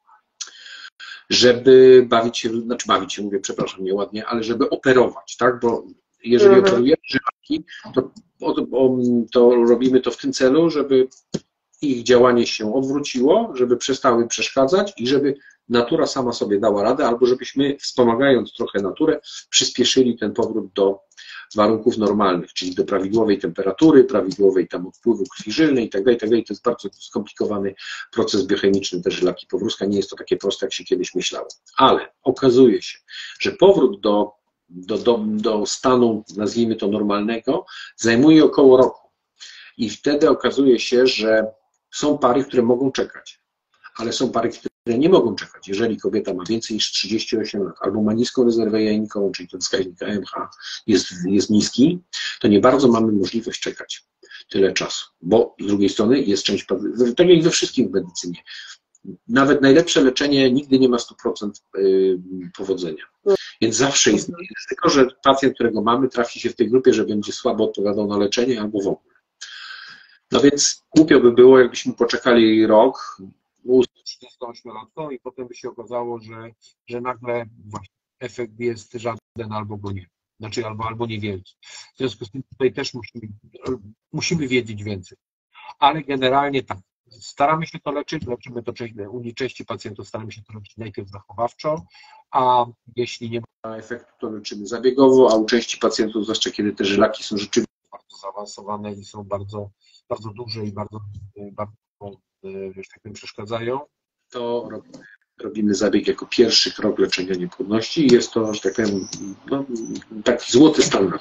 żeby bawić się, znaczy bawić się, mówię, przepraszam, nieładnie, ale żeby operować, tak? Bo jeżeli mhm. operujemy żylaki, to, to, to robimy to w tym celu, żeby ich działanie się odwróciło, żeby przestały przeszkadzać i żeby natura sama sobie dała radę, albo żebyśmy, wspomagając trochę naturę, przyspieszyli ten powrót do warunków normalnych, czyli do prawidłowej temperatury, prawidłowej tam odpływu krwi żylnej i tak dalej, tak dalej. To jest bardzo skomplikowany proces biochemiczny też żylaki powrózka. Nie jest to takie proste, jak się kiedyś myślało. Ale okazuje się, że powrót do, do, do, do stanu, nazwijmy to normalnego, zajmuje około roku. I wtedy okazuje się, że są pary, które mogą czekać, ale są pary, które nie mogą czekać. Jeżeli kobieta ma więcej niż trzydzieści osiem lat albo ma niską rezerwę jajnikową, czyli ten wskaźnik A M H jest, jest niski, to nie bardzo mamy możliwość czekać tyle czasu, bo z drugiej strony jest część, tak jak we wszystkim w medycynie, nawet najlepsze leczenie nigdy nie ma stu procent powodzenia. Więc zawsze istnieje ryzyko, że pacjent, którego mamy, trafi się w tej grupie, że będzie słabo odpowiadał na leczenie albo w ogóle. No więc głupio by było, jakbyśmy poczekali rok, trzydziestoośmiolatką i potem by się okazało, że, że nagle właśnie efekt jest żaden albo go nie. Znaczy albo, albo niewielki. W związku z tym tutaj też musimy, musimy wiedzieć więcej. Ale generalnie tak, staramy się to leczyć, leczymy to u części pacjentów, staramy się to leczyć najpierw zachowawczo, a jeśli nie ma efektu, to leczymy zabiegowo, a u części pacjentów, zwłaszcza kiedy te żylaki są rzeczywiście bardzo zaawansowane i są bardzo, bardzo duże i bardzo, bardzo wiesz, tak mi przeszkadzają, to robimy, robimy zabieg jako pierwszy krok leczenia niepłodności i jest to, że tak powiem, no, taki złoty standard.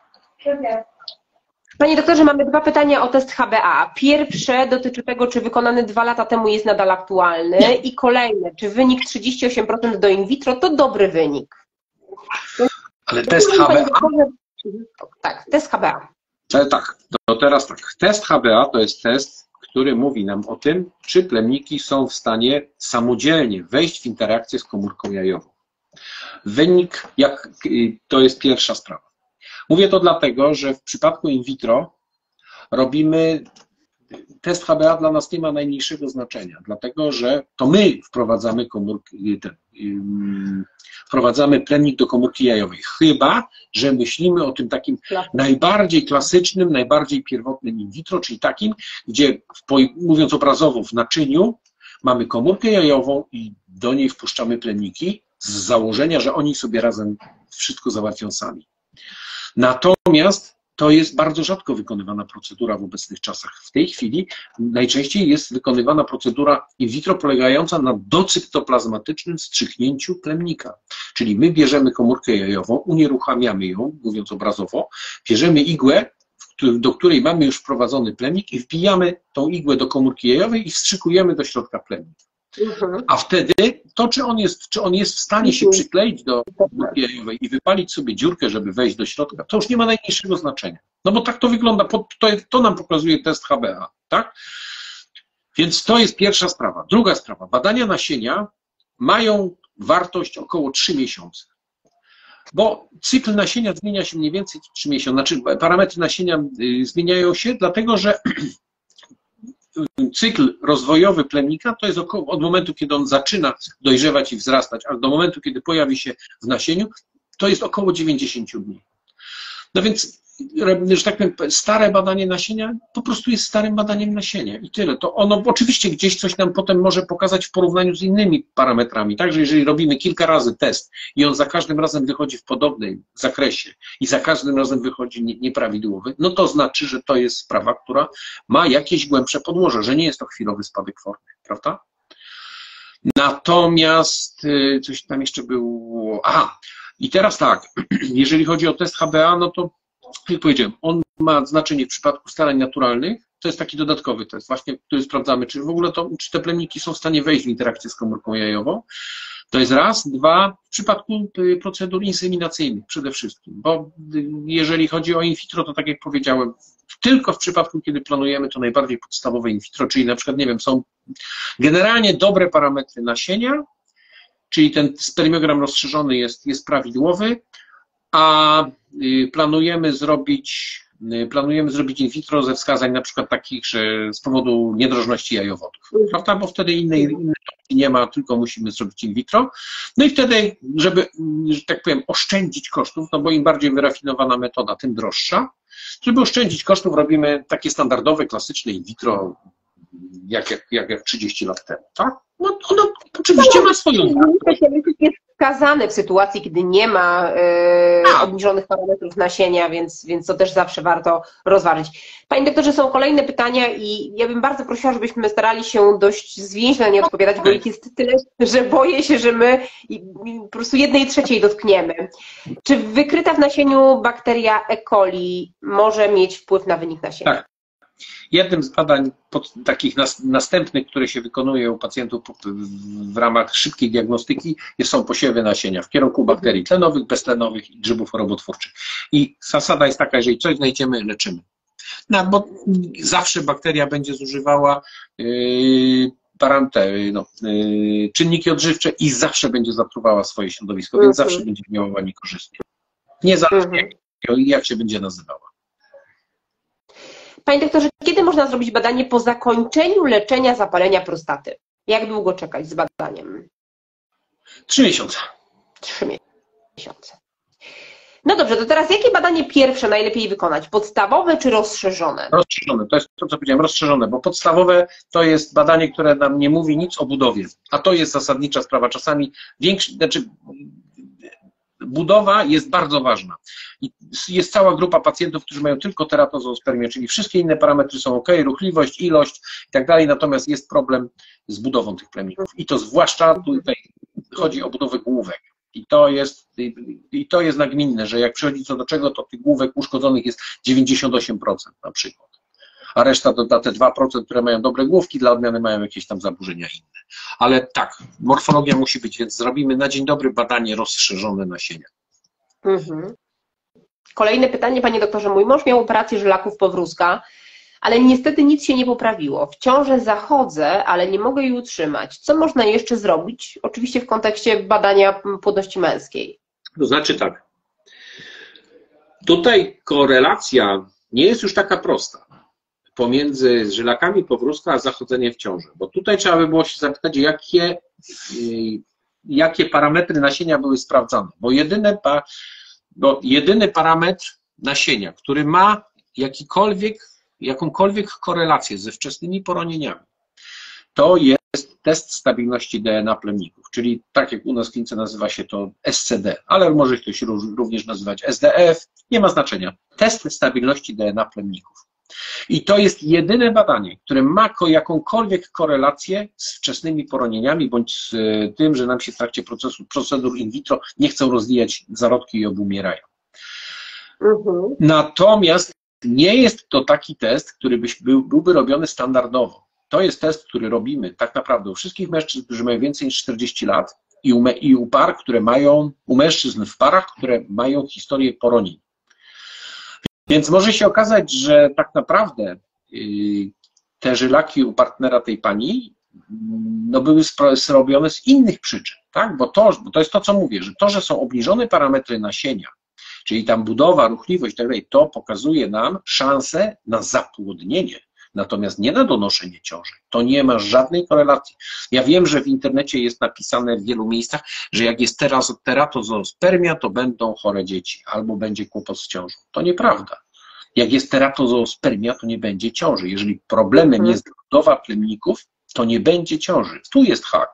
Panie doktorze, mamy dwa pytania o test H B A. Pierwsze dotyczy tego, czy wykonany dwa lata temu jest nadal aktualny i kolejne, czy wynik trzydzieści osiem procent do in vitro to dobry wynik? Ale test H B A? Tak, test H B A. Tak, to teraz tak. Test H B A to jest test, który mówi nam o tym, czy plemniki są w stanie samodzielnie wejść w interakcję z komórką jajową. Wynik, jak, to jest pierwsza sprawa. Mówię to dlatego, że w przypadku in vitro robimy, test H B A dla nas nie ma najmniejszego znaczenia, dlatego że to my wprowadzamy komórki, ten, um, wprowadzamy plemnik do komórki jajowej, chyba że myślimy o tym takim najbardziej klasycznym, najbardziej pierwotnym in vitro, czyli takim, gdzie mówiąc obrazowo w naczyniu mamy komórkę jajową i do niej wpuszczamy plemniki z założenia, że oni sobie razem wszystko załatwią sami. Natomiast to jest bardzo rzadko wykonywana procedura w obecnych czasach. W tej chwili najczęściej jest wykonywana procedura in vitro polegająca na docytoplazmatycznym wstrzyknięciu plemnika. Czyli my bierzemy komórkę jajową, unieruchamiamy ją, mówiąc obrazowo, bierzemy igłę, do której mamy już wprowadzony plemnik i wbijamy tą igłę do komórki jajowej i wstrzykujemy do środka plemnik. A wtedy to, czy on jest, czy on jest w stanie się przykleić do komórki jajowej i wypalić sobie dziurkę, żeby wejść do środka, to już nie ma najmniejszego znaczenia. No bo tak to wygląda, to, to nam pokazuje test H B A, tak? Więc to jest pierwsza sprawa. Druga sprawa, badania nasienia mają wartość około trzech miesięcy. Bo cykl nasienia zmienia się mniej więcej w trzy miesiące, znaczy parametry nasienia zmieniają się, dlatego że cykl rozwojowy plemnika to jest około, od momentu, kiedy on zaczyna dojrzewać i wzrastać, aż do momentu, kiedy pojawi się w nasieniu, to jest około dziewięćdziesiąt dni. No więc, że tak powiem, stare badanie nasienia po prostu jest starym badaniem nasienia i tyle. To ono oczywiście gdzieś coś nam potem może pokazać w porównaniu z innymi parametrami. Także jeżeli robimy kilka razy test i on za każdym razem wychodzi w podobnym zakresie i za każdym razem wychodzi nieprawidłowy, no to znaczy, że to jest sprawa, która ma jakieś głębsze podłoże, że nie jest to chwilowy spadek formy, prawda? Natomiast coś tam jeszcze było... Aha, i teraz tak, jeżeli chodzi o test H B A, no to jak powiedziałem, on ma znaczenie w przypadku starań naturalnych, to jest taki dodatkowy test, właśnie, który sprawdzamy, czy w ogóle to, czy te plemniki są w stanie wejść w interakcję z komórką jajową. To jest raz, dwa, w przypadku procedur inseminacyjnych przede wszystkim, bo jeżeli chodzi o in vitro, to tak jak powiedziałem, tylko w przypadku, kiedy planujemy to najbardziej podstawowe in vitro, czyli na przykład, nie wiem, są generalnie dobre parametry nasienia, czyli ten spermiogram rozszerzony jest, jest prawidłowy, a planujemy zrobić, planujemy zrobić in vitro ze wskazań na przykład takich, że z powodu niedrożności jajowodów, prawda? Bo wtedy innej, innej opcji nie ma, tylko musimy zrobić in vitro. No i wtedy, żeby, że tak powiem, oszczędzić kosztów, no bo im bardziej wyrafinowana metoda, tym droższa. Żeby oszczędzić kosztów, robimy takie standardowe, klasyczne in vitro, jak, jak, jak, jak trzydzieści lat temu, tak? No ono oczywiście ma swoją jest wskazane w sytuacji, kiedy nie ma e, obniżonych parametrów nasienia, więc, więc to też zawsze warto rozważyć. Panie doktorze, są kolejne pytania i ja bym bardzo prosiła, żebyśmy starali się dość zwięźle na nie odpowiadać, bo ich jest tyle, że boję się, że my po prostu jednej trzeciej dotkniemy. Czy wykryta w nasieniu bakteria E. coli może mieć wpływ na wynik nasienia? Tak. Jednym z badań pod, takich nas, następnych, które się wykonuje u pacjentów w ramach szybkiej diagnostyki, są posiewy nasienia w kierunku bakterii tlenowych, beztlenowych i grzybów chorobotwórczych. I zasada jest taka, jeżeli coś znajdziemy, leczymy. No, bo zawsze bakteria będzie zużywała yy, parametry, no, yy, czynniki odżywcze i zawsze będzie zatruwała swoje środowisko, więc zawsze będzie miała niekorzystnie. Niezależnie jak, jak się będzie nazywała. Panie doktorze, kiedy można zrobić badanie po zakończeniu leczenia zapalenia prostaty? Jak długo czekać z badaniem? Trzy miesiące. Trzy miesiące. No dobrze, to teraz jakie badanie pierwsze najlepiej wykonać? Podstawowe czy rozszerzone? Rozszerzone, to jest to, co powiedziałem, rozszerzone, bo podstawowe to jest badanie, które nam nie mówi nic o budowie, a to jest zasadnicza sprawa. Czasami większy, znaczy budowa jest bardzo ważna. I jest cała grupa pacjentów, którzy mają tylko teratozoosperię, czyli wszystkie inne parametry są ok, ruchliwość, ilość i tak dalej, natomiast jest problem z budową tych plemników. I to zwłaszcza tutaj chodzi o budowę główek. I to jest, i to jest nagminne, że jak przychodzi co do czego, to tych główek uszkodzonych jest dziewięćdziesiąt osiem procent na przykład. A reszta to da te dwa procent, które mają dobre główki, dla odmiany mają jakieś tam zaburzenia inne. Ale tak, morfologia musi być, więc zrobimy na dzień dobry badanie rozszerzone nasienia. Mhm. Kolejne pytanie, panie doktorze. Mój mąż miał operację żylaków powrózka, ale niestety nic się nie poprawiło. W ciążę zachodzę, ale nie mogę jej utrzymać. Co można jeszcze zrobić? Oczywiście w kontekście badania płodności męskiej. To znaczy tak, tutaj korelacja nie jest już taka prosta pomiędzy żylakami powrózka a zachodzeniem w ciąży, bo tutaj trzeba by było się zapytać, jakie, jakie parametry nasienia były sprawdzane, bo jedyny, bo jedyny parametr nasienia, który ma jakikolwiek, jakąkolwiek korelację ze wczesnymi poronieniami, to jest test stabilności D N A plemników, czyli tak jak u nas w klinice nazywa się to S C D, ale może ktoś również nazywać S D F, nie ma znaczenia. Test stabilności D N A plemników. I to jest jedyne badanie, które ma jakąkolwiek korelację z wczesnymi poronieniami, bądź z tym, że nam się w trakcie procesu, procedur in vitro nie chcą rozwijać zarodki i obumierają. Mhm. Natomiast nie jest to taki test, który byś był, byłby robiony standardowo. To jest test, który robimy tak naprawdę u wszystkich mężczyzn, którzy mają więcej niż czterdzieści lat i u, i u par, które mają, u mężczyzn w parach, które mają historię poronień. Więc może się okazać, że tak naprawdę te żylaki u partnera tej pani no, były zrobione z innych przyczyn, tak? Bo to, bo to jest to, co mówię, że to, że są obniżone parametry nasienia, czyli tam budowa, ruchliwość i tak dalej, to pokazuje nam szansę na zapłodnienie, natomiast nie na donoszenie ciąży. To nie ma żadnej korelacji. Ja wiem, że w internecie jest napisane w wielu miejscach, że jak jest teraz teratozoosperiia, to będą chore dzieci albo będzie kłopot z ciążą. To nieprawda. Jak jest teratozoosperiia, to nie będzie ciąży. Jeżeli problemem mhm. jest budowa plemników, to nie będzie ciąży. Tu jest hak.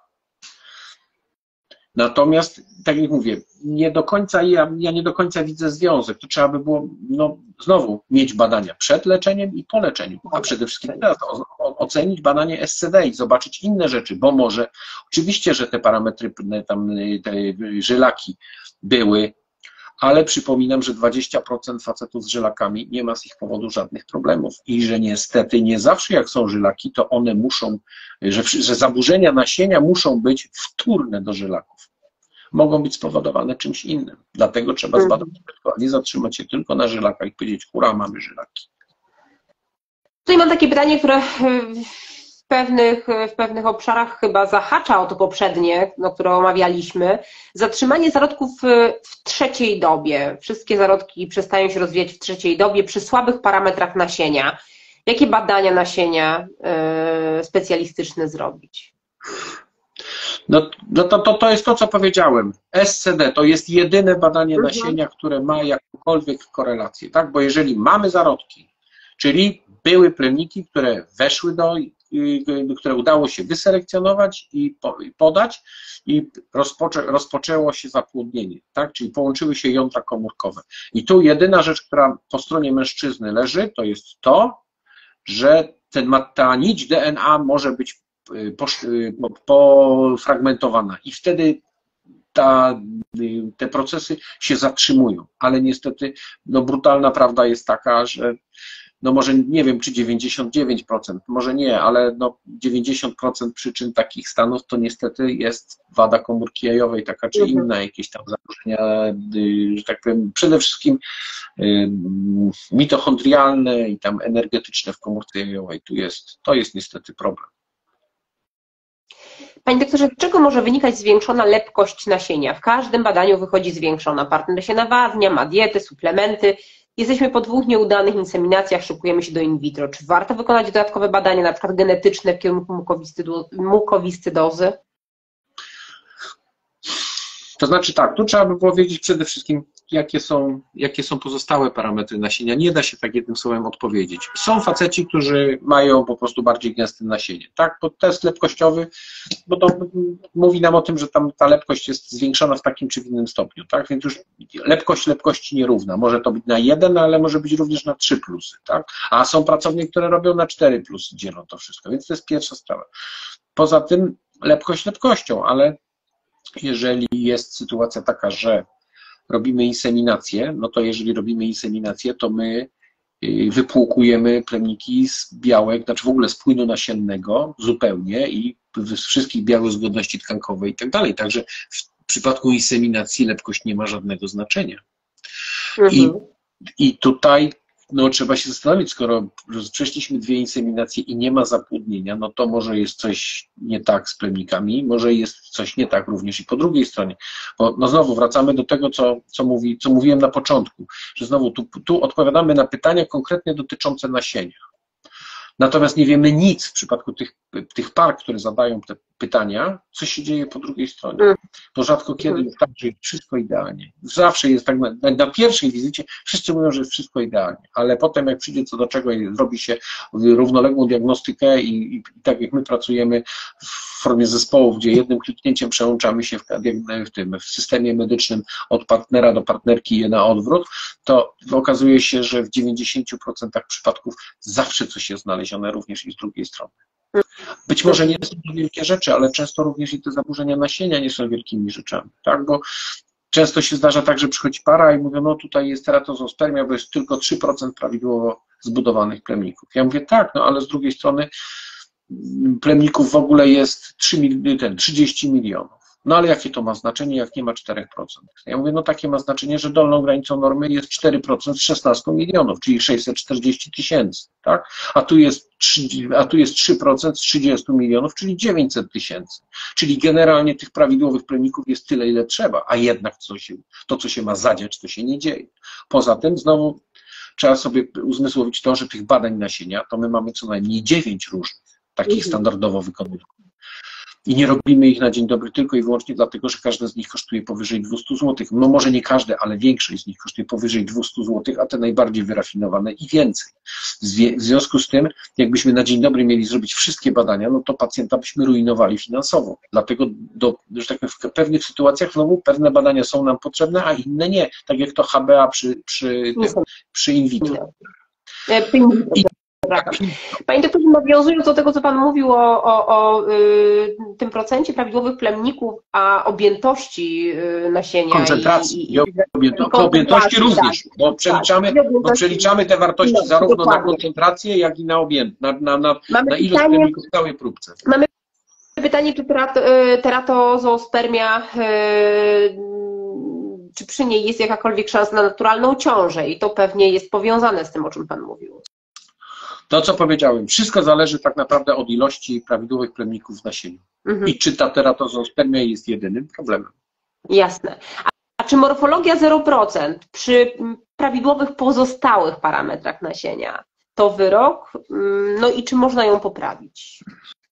Natomiast, tak jak mówię, nie do końca, ja, ja nie do końca widzę związek. To trzeba by było, no, znowu mieć badania przed leczeniem i po leczeniu, a przede wszystkim teraz ocenić badanie S C D i zobaczyć inne rzeczy, bo może oczywiście, że te parametry, tam te żylaki były, ale przypominam, że dwadzieścia procent facetów z żylakami nie ma z ich powodu żadnych problemów i że niestety nie zawsze jak są żylaki, to one muszą, że, że zaburzenia nasienia muszą być wtórne do żylaków. Mogą być spowodowane czymś innym. Dlatego trzeba zbadać, a nie zatrzymać się tylko na żylakach i powiedzieć, hura, mamy żylaki. Tutaj mam takie pytanie, które w pewnych, w pewnych obszarach chyba zahacza o to poprzednie, no, które omawialiśmy. Zatrzymanie zarodków w trzeciej dobie. Wszystkie zarodki przestają się rozwijać w trzeciej dobie przy słabych parametrach nasienia. Jakie badania nasienia yy, specjalistyczne zrobić? No, no to, to, to jest to, co powiedziałem. S C D to jest jedyne badanie mhm. nasienia, które ma jakąkolwiek korelację, tak? Bo jeżeli mamy zarodki, czyli były plemniki, które weszły do, które udało się wyselekcjonować i podać i rozpoczę, rozpoczęło się zapłodnienie, tak? Czyli połączyły się jądra komórkowe. I tu jedyna rzecz, która po stronie mężczyzny leży, to jest to, że ten, ta nić D N A może być pofragmentowana i wtedy ta, te procesy się zatrzymują, ale niestety no, brutalna prawda jest taka, że no może nie wiem, czy dziewięćdziesiąt dziewięć procent, może nie, ale no dziewięćdziesiąt procent przyczyn takich stanów to niestety jest wada komórki jajowej, taka czy inna, jakieś tam zaburzenia, że tak powiem, przede wszystkim mitochondrialne i tam energetyczne w komórce jajowej. Tu jest, to jest niestety problem. Panie doktorze, z czego może wynikać zwiększona lepkość nasienia? W każdym badaniu wychodzi zwiększona. Partner się nawadnia, ma diety, suplementy. Jesteśmy po dwóch nieudanych inseminacjach, szykujemy się do in vitro. Czy warto wykonać dodatkowe badania, na przykład genetyczne w kierunku mukowiscydozy? To znaczy tak, tu trzeba by było wiedzieć przede wszystkim, jakie są, jakie są pozostałe parametry nasienia. Nie da się tak jednym słowem odpowiedzieć. Są faceci, którzy mają po prostu bardziej gęste nasienie. Tak, bo test lepkościowy, bo to mówi nam o tym, że tam ta lepkość jest zwiększona w takim czy w innym stopniu. Tak, więc już lepkość lepkości nierówna. Może to być na jeden, ale może być również na trzy plusy. Tak? A są pracownie, które robią na cztery plusy, dzielą to wszystko. Więc to jest pierwsza sprawa. Poza tym lepkość lepkością, ale jeżeli jest sytuacja taka, że robimy inseminację, no to jeżeli robimy inseminację, to my wypłukujemy plemniki z białek, znaczy w ogóle z płynu nasiennego zupełnie i z wszystkich białych zgodności tkankowej i tak dalej. Także w przypadku inseminacji lepkość nie ma żadnego znaczenia. Mhm. I, I tutaj no, trzeba się zastanowić, skoro przeszliśmy dwie inseminacje i nie ma zapłodnienia, no to może jest coś nie tak z plemnikami, może jest coś nie tak również i po drugiej stronie. Bo no znowu wracamy do tego, co, co, mówi, co mówiłem na początku, że znowu tu, tu odpowiadamy na pytania konkretnie dotyczące nasienia. Natomiast nie wiemy nic w przypadku tych, tych par, które zadają te pytania, co się dzieje po drugiej stronie. Bo rzadko kiedy jest tak, że jest wszystko idealnie. Zawsze jest tak, na, na pierwszej wizycie wszyscy mówią, że jest wszystko idealnie, ale potem jak przyjdzie co do czego i zrobi się równoległą diagnostykę i, i, i tak jak my pracujemy w formie zespołów, gdzie jednym kliknięciem przełączamy się w, w tym w systemie medycznym od partnera do partnerki i na odwrót, to okazuje się, że w dziewięćdziesięciu procentach przypadków zawsze coś jest znalezione również i z drugiej strony. Być może nie są to wielkie rzeczy, ale często również i te zaburzenia nasienia nie są wielkimi rzeczami, tak? Bo często się zdarza tak, że przychodzi para i mówią, no tutaj jest teratozospermia, bo jest tylko trzy procent prawidłowo zbudowanych plemników. Ja mówię, tak, no ale z drugiej strony plemników w ogóle jest trzydzieści milionów. No ale jakie to ma znaczenie, jak nie ma cztery procent? Ja mówię, no takie ma znaczenie, że dolną granicą normy jest cztery procent z szesnastu milionów, czyli sześćset czterdzieści tysięcy, tak? A tu jest, a tu jest trzy procent z trzydziestu milionów, czyli dziewięćset tysięcy. Czyli generalnie tych prawidłowych plemników jest tyle, ile trzeba, a jednak co się, to, co się ma zadziać, to się nie dzieje. Poza tym znowu trzeba sobie uzmysłowić to, że tych badań nasienia to my mamy co najmniej dziewięć różnych, takich mhm. standardowo wykonywanych. I nie robimy ich na dzień dobry tylko i wyłącznie dlatego, że każde z nich kosztuje powyżej dwustu złotych. No może nie każde, ale większość z nich kosztuje powyżej dwustu złotych, a te najbardziej wyrafinowane i więcej. W związku z tym, jakbyśmy na dzień dobry mieli zrobić wszystkie badania, no to pacjenta byśmy ruinowali finansowo. Dlatego, do, że tak powiem, w pewnych sytuacjach znowu pewne badania są nam potrzebne, a inne nie. Tak jak to H B A przy, przy, tym, przy in vitro. I, Panie doktorze, nawiązując do tego, co Pan mówił o, o, o y, tym procencie prawidłowych plemników, a objętości y, nasienia. Koncentracji. I, i, i, i to objętości również, tak, bo, przeliczamy, tak, bo przeliczamy te wartości no, zarówno dokładnie. Na koncentrację, jak i na objętość, na, na, na, na ilość pytanie, plemników w całej próbce. Mamy pytanie, czy teratozospermia, y, czy przy niej jest jakakolwiek szansa na naturalną ciążę i to pewnie jest powiązane z tym, o czym Pan mówił. To, co powiedziałem, wszystko zależy tak naprawdę od ilości prawidłowych plemników w nasieniu. Mhm. I czy ta teratozospermia jest jedynym problemem. Jasne. A, a czy morfologia zero procent przy prawidłowych pozostałych parametrach nasienia to wyrok? No i czy można ją poprawić?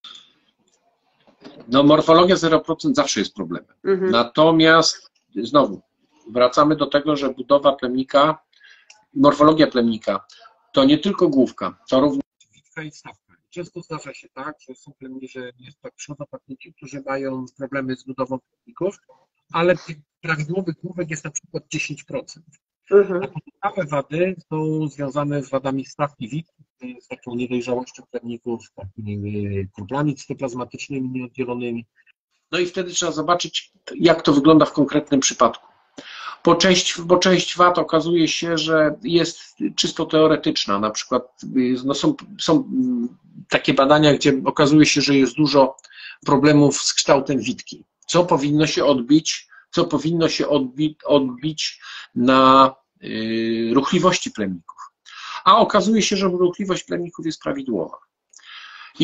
No morfologia zero procent zawsze jest problemem. Mhm. Natomiast znowu wracamy do tego, że budowa plemnika, morfologia plemnika to nie tylko główka, to również witka i stawka. Często zdarza się tak, że są plemniki, że jest tak przychodzą-pacjenci, którzy mają problemy z budową plemników, ale tych prawidłowych główek jest na przykład dziesięć procent. Mhm. A pozostałe wady są związane z wadami stawki witki, z taką niedojrzałością plemników, z takimi kroplami cytoplazmatycznymi nieoddzielonymi. No i wtedy trzeba zobaczyć, jak to wygląda w konkretnym przypadku. Bo część, bo część wad okazuje się, że jest czysto teoretyczna. Na przykład no są, są takie badania, gdzie okazuje się, że jest dużo problemów z kształtem witki. Co powinno się odbić, co powinno się odbić, odbić na y, ruchliwości plemników. A okazuje się, że ruchliwość plemników jest prawidłowa. I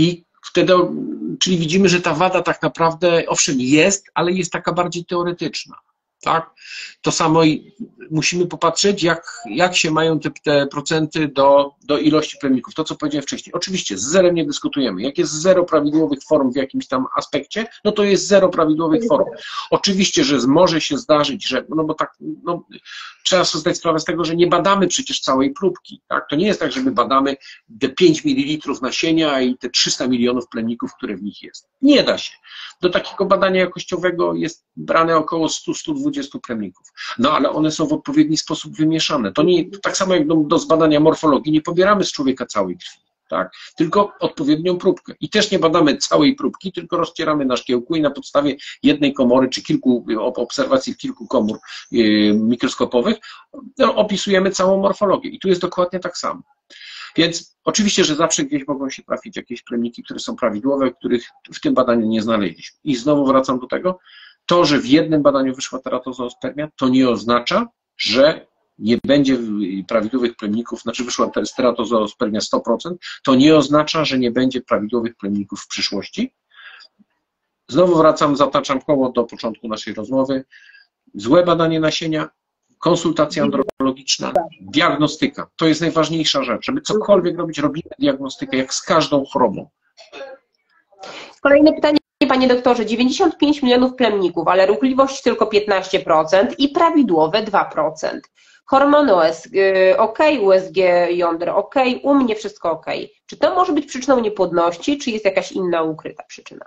wtedy, czyli widzimy, że ta wada tak naprawdę, owszem, jest, ale jest taka bardziej teoretyczna. Tak? To samo i musimy popatrzeć, jak, jak się mają te, te procenty do, do ilości plemników. To, co powiedziałem wcześniej. Oczywiście z zerem nie dyskutujemy. Jak jest zero prawidłowych form w jakimś tam aspekcie, no to jest zero prawidłowych form. Oczywiście, że może się zdarzyć, że, no bo tak, no, trzeba sobie zdać sprawę z tego, że nie badamy przecież całej próbki. Tak? To nie jest tak, że my badamy te pięć mililitrów nasienia i te trzysta milionów plemników, które w nich jest. Nie da się. Do takiego badania jakościowego jest brane około sto do stu dwudziestu plemników. No ale one są w odpowiedni sposób wymieszane. To nie, tak samo jak do, do zbadania morfologii, nie pobieramy z człowieka całej krwi, tak? Tylko odpowiednią próbkę. I też nie badamy całej próbki, tylko rozcieramy na szkiełku i na podstawie jednej komory, czy kilku obserwacji w kilku komór yy, mikroskopowych no, opisujemy całą morfologię. I tu jest dokładnie tak samo. Więc oczywiście, że zawsze gdzieś mogą się trafić jakieś plemniki, które są prawidłowe, których w tym badaniu nie znaleźliśmy. I znowu wracam do tego, to, że w jednym badaniu wyszła teratozoospermia, to nie oznacza, że nie będzie prawidłowych plemników, znaczy wyszła teratozoospermia sto procent, to nie oznacza, że nie będzie prawidłowych plemników w przyszłości. Znowu wracam, zataczam koło do początku naszej rozmowy. Złe badanie nasienia, konsultacja andrologiczna, diagnostyka. To jest najważniejsza rzecz. Żeby cokolwiek robić, robimy diagnostykę, jak z każdą chorobą. Kolejne pytanie, panie doktorze. dziewięćdziesiąt pięć milionów plemników, ale ruchliwość tylko piętnaście procent i prawidłowe dwa procent. Hormony ok, U S G jądro ok, u mnie wszystko ok. Czy to może być przyczyną niepłodności, czy jest jakaś inna ukryta przyczyna?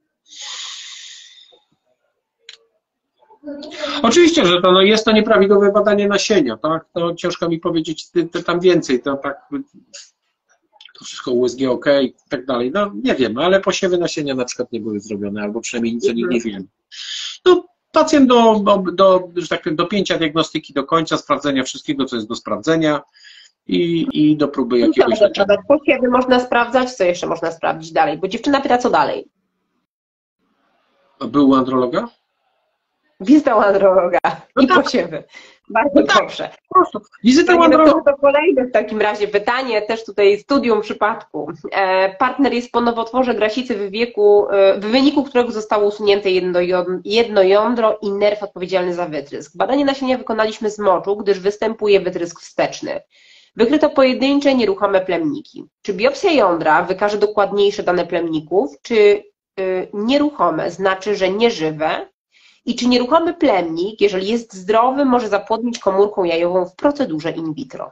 Oczywiście, że to no jest to nieprawidłowe badanie nasienia, tak? To ciężko mi powiedzieć to, tam więcej, to tak, to wszystko U S G ok i tak dalej, no nie wiem, ale posiewy nasienia na przykład nie były zrobione, albo przynajmniej nic o nich nie wiem. No, pacjent do, do, do, że tak powiem, dopięcia diagnostyki do końca, sprawdzenia wszystkiego, co jest do sprawdzenia i, i do próby jakiegoś no, leczenia. Posiewy można sprawdzać, co jeszcze można sprawdzić dalej, bo dziewczyna pyta, co dalej. Był u androloga? Wizyta u androloga no i tak. posiewy. Bardzo no tak, proszę. Wizyta u androloga. To kolejne w takim razie pytanie, też tutaj studium przypadku. E, partner jest po nowotworze grasicy w wieku, e, w wyniku którego zostało usunięte jedno, jedno jądro i nerw odpowiedzialny za wytrysk. Badanie nasienia wykonaliśmy z moczu, gdyż występuje wytrysk wsteczny. Wykryto pojedyncze nieruchome plemniki. Czy biopsja jądra wykaże dokładniejsze dane plemników, czy y, nieruchome znaczy, że nieżywe? I czy nieruchomy plemnik, jeżeli jest zdrowy, może zapłodnić komórką jajową w procedurze in vitro?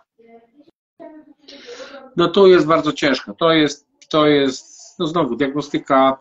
No tu jest bardzo ciężko. To jest, to jest no znowu diagnostyka,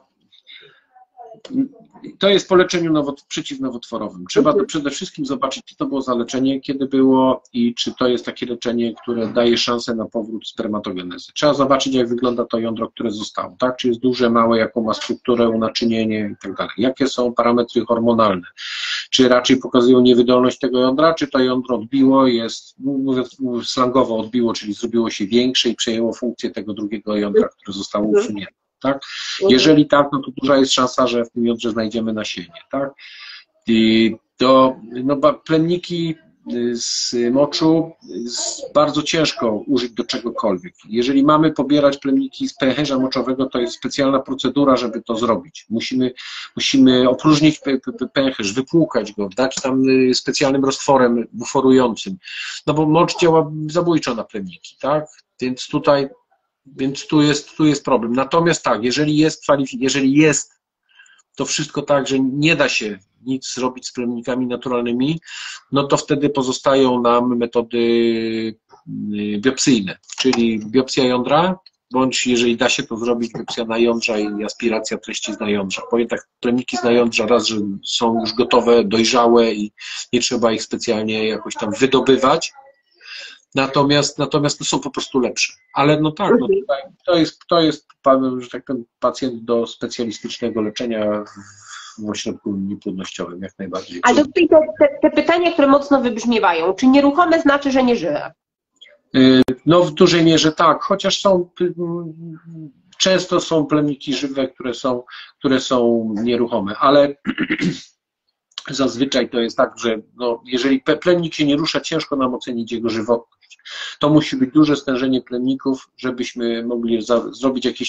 to jest po leczeniu nowot, przeciwnowotworowym. Trzeba to przede wszystkim zobaczyć, czy to było zaleczenie, kiedy było i czy to jest takie leczenie, które daje szansę na powrót spermatogenezy. Trzeba zobaczyć, jak wygląda to jądro, które zostało, tak? Czy jest duże, małe, jaką ma strukturę, unaczynienie i tak dalej. Jakie są parametry hormonalne? Czy raczej pokazują niewydolność tego jądra, czy to jądro odbiło, jest, mówiąc slangowo odbiło, czyli zrobiło się większe i przejęło funkcję tego drugiego jądra, które zostało usunięte. Tak? Jeżeli tak, no to duża jest szansa, że w tym jądrze znajdziemy nasienie. Tak? I to no, plemniki z moczu bardzo ciężko użyć do czegokolwiek. Jeżeli mamy pobierać plemniki z pęcherza moczowego, to jest specjalna procedura, żeby to zrobić. Musimy, musimy opróżnić pęcherz, wypłukać go, dać tam specjalnym roztworem buforującym. No bo mocz działa zabójczo na plemniki, tak? Więc tutaj Więc tu jest, tu jest problem. Natomiast tak, jeżeli jest, jeżeli jest to wszystko tak, że nie da się nic zrobić z plemnikami naturalnymi, no to wtedy pozostają nam metody biopsyjne, czyli biopsja jądra, bądź jeżeli da się to zrobić, biopsja najądrza i aspiracja treści z najądrza. Powiem tak, plemniki z najądrza raz, że są już gotowe, dojrzałe i nie trzeba ich specjalnie jakoś tam wydobywać. Natomiast, natomiast to są po prostu lepsze. Ale no tak, no tutaj to jest, to jest, że tak powiem, pacjent do specjalistycznego leczenia w ośrodku niepłodnościowym, jak najbardziej. Ale tutaj te, te pytania, które mocno wybrzmiewają, czy nieruchome znaczy, że nie żyje? No w dużej mierze tak, chociaż są, często są plemniki żywe, które są, które są nieruchome, ale zazwyczaj to jest tak, że no, jeżeli plemnik się nie rusza, ciężko nam ocenić jego żywotność. To musi być duże stężenie plemników, żebyśmy mogli za, zrobić jakieś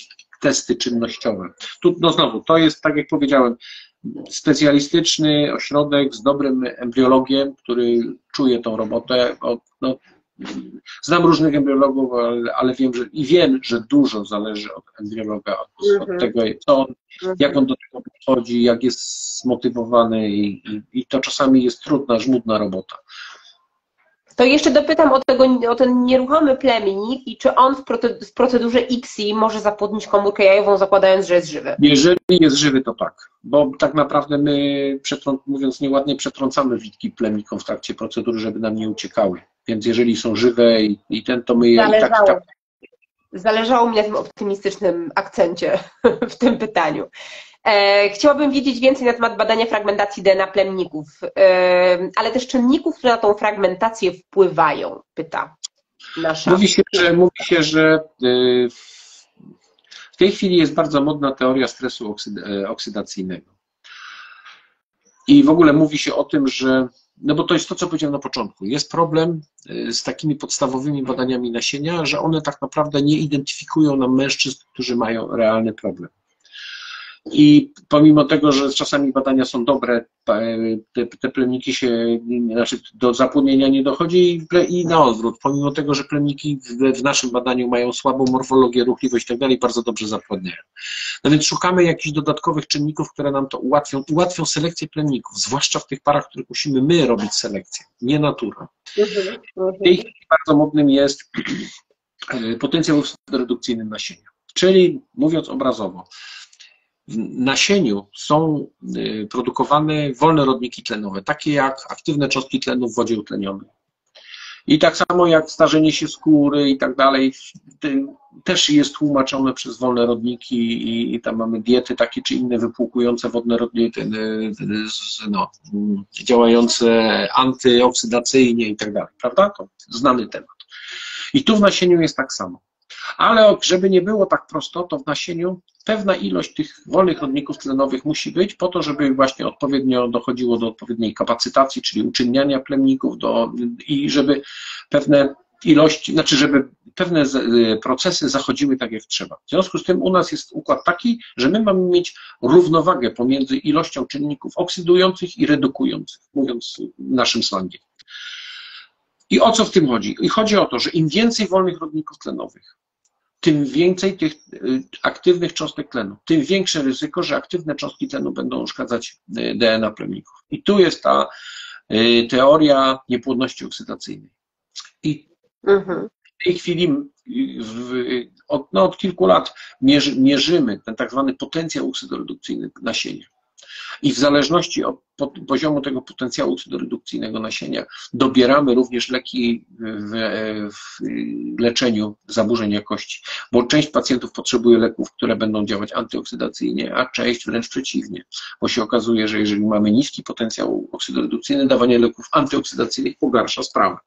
testy czynnościowe. Tu no znowu, to jest, tak jak powiedziałem, specjalistyczny ośrodek z dobrym embriologiem, który czuje tą robotę. No, znam różnych embriologów, ale, ale wiem, że i wiem, że dużo zależy od embriologa, od, mm-hmm. od tego, co on, mm-hmm. jak on do tego podchodzi, jak jest zmotywowany i, i, i to czasami jest trudna, żmudna robota. To jeszcze dopytam o, tego, o ten nieruchomy plemnik i czy on w procedurze I C S I może zapłodnić komórkę jajową, zakładając, że jest żywy? Jeżeli jest żywy, to tak, bo tak naprawdę my, mówiąc nieładnie, przetrącamy witki plemnikom w trakcie procedury, żeby nam nie uciekały. Więc jeżeli są żywe i, i ten, to my je Zależało. i tak, i tak. Zależało mi na tym optymistycznym akcencie w tym pytaniu. E, chciałabym wiedzieć więcej na temat badania fragmentacji D N A plemników, e, ale też czynników, które na tą fragmentację wpływają, pyta nasza. Mówi się, że, mówi się, że w tej chwili jest bardzo modna teoria stresu oksydacyjnego. I w ogóle mówi się o tym, że, no bo to jest to, co powiedziałem na początku, jest problem z takimi podstawowymi badaniami nasienia, że one tak naprawdę nie identyfikują nam mężczyzn, którzy mają realny problem. I pomimo tego, że czasami badania są dobre, te, te plemniki się, znaczy do zapłodnienia nie dochodzi i na odwrót, pomimo tego, że plemniki w, w naszym badaniu mają słabą morfologię, ruchliwość i tak dalej, bardzo dobrze zapłodniają. No więc szukamy jakichś dodatkowych czynników, które nam to ułatwią, ułatwią selekcję plemników, zwłaszcza w tych parach, w których musimy my robić selekcję, nie natura. W tej chwili bardzo modnym jest potencjał redukcyjny nasienia, czyli mówiąc obrazowo, w nasieniu są produkowane wolne rodniki tlenowe, takie jak aktywne cząstki tlenu w wodzie utlenionej. I tak samo jak starzenie się skóry i tak dalej, też jest tłumaczone przez wolne rodniki i, i tam mamy diety takie czy inne wypłukujące wodne rodniki, no, działające antyoksydacyjnie i tak dalej, prawda? To znany temat. I tu w nasieniu jest tak samo. Ale żeby nie było tak prosto, to w nasieniu pewna ilość tych wolnych rodników tlenowych musi być po to, żeby właśnie odpowiednio dochodziło do odpowiedniej kapacytacji, czyli uczynniania plemników do, i żeby pewne ilości, znaczy żeby pewne procesy zachodziły tak jak trzeba. W związku z tym u nas jest układ taki, że my mamy mieć równowagę pomiędzy ilością czynników oksydujących i redukujących, mówiąc naszym slangiem. I o co w tym chodzi? I chodzi o to, że im więcej wolnych rodników tlenowych, tym więcej tych aktywnych cząstek tlenu, tym większe ryzyko, że aktywne cząstki tlenu będą uszkadzać D N A plemników. I tu jest ta teoria niepłodności oksydacyjnej. I w tej chwili w, od, no od kilku lat mierzy, mierzymy ten tak zwany potencjał oksydoredukcyjny nasienia. I w zależności od poziomu tego potencjału oksydoredukcyjnego nasienia dobieramy również leki w, w leczeniu zaburzeń jakości, bo część pacjentów potrzebuje leków, które będą działać antyoksydacyjnie, a część wręcz przeciwnie, bo się okazuje, że jeżeli mamy niski potencjał oksydoredukcyjny, dawanie leków antyoksydacyjnych pogarsza sprawę.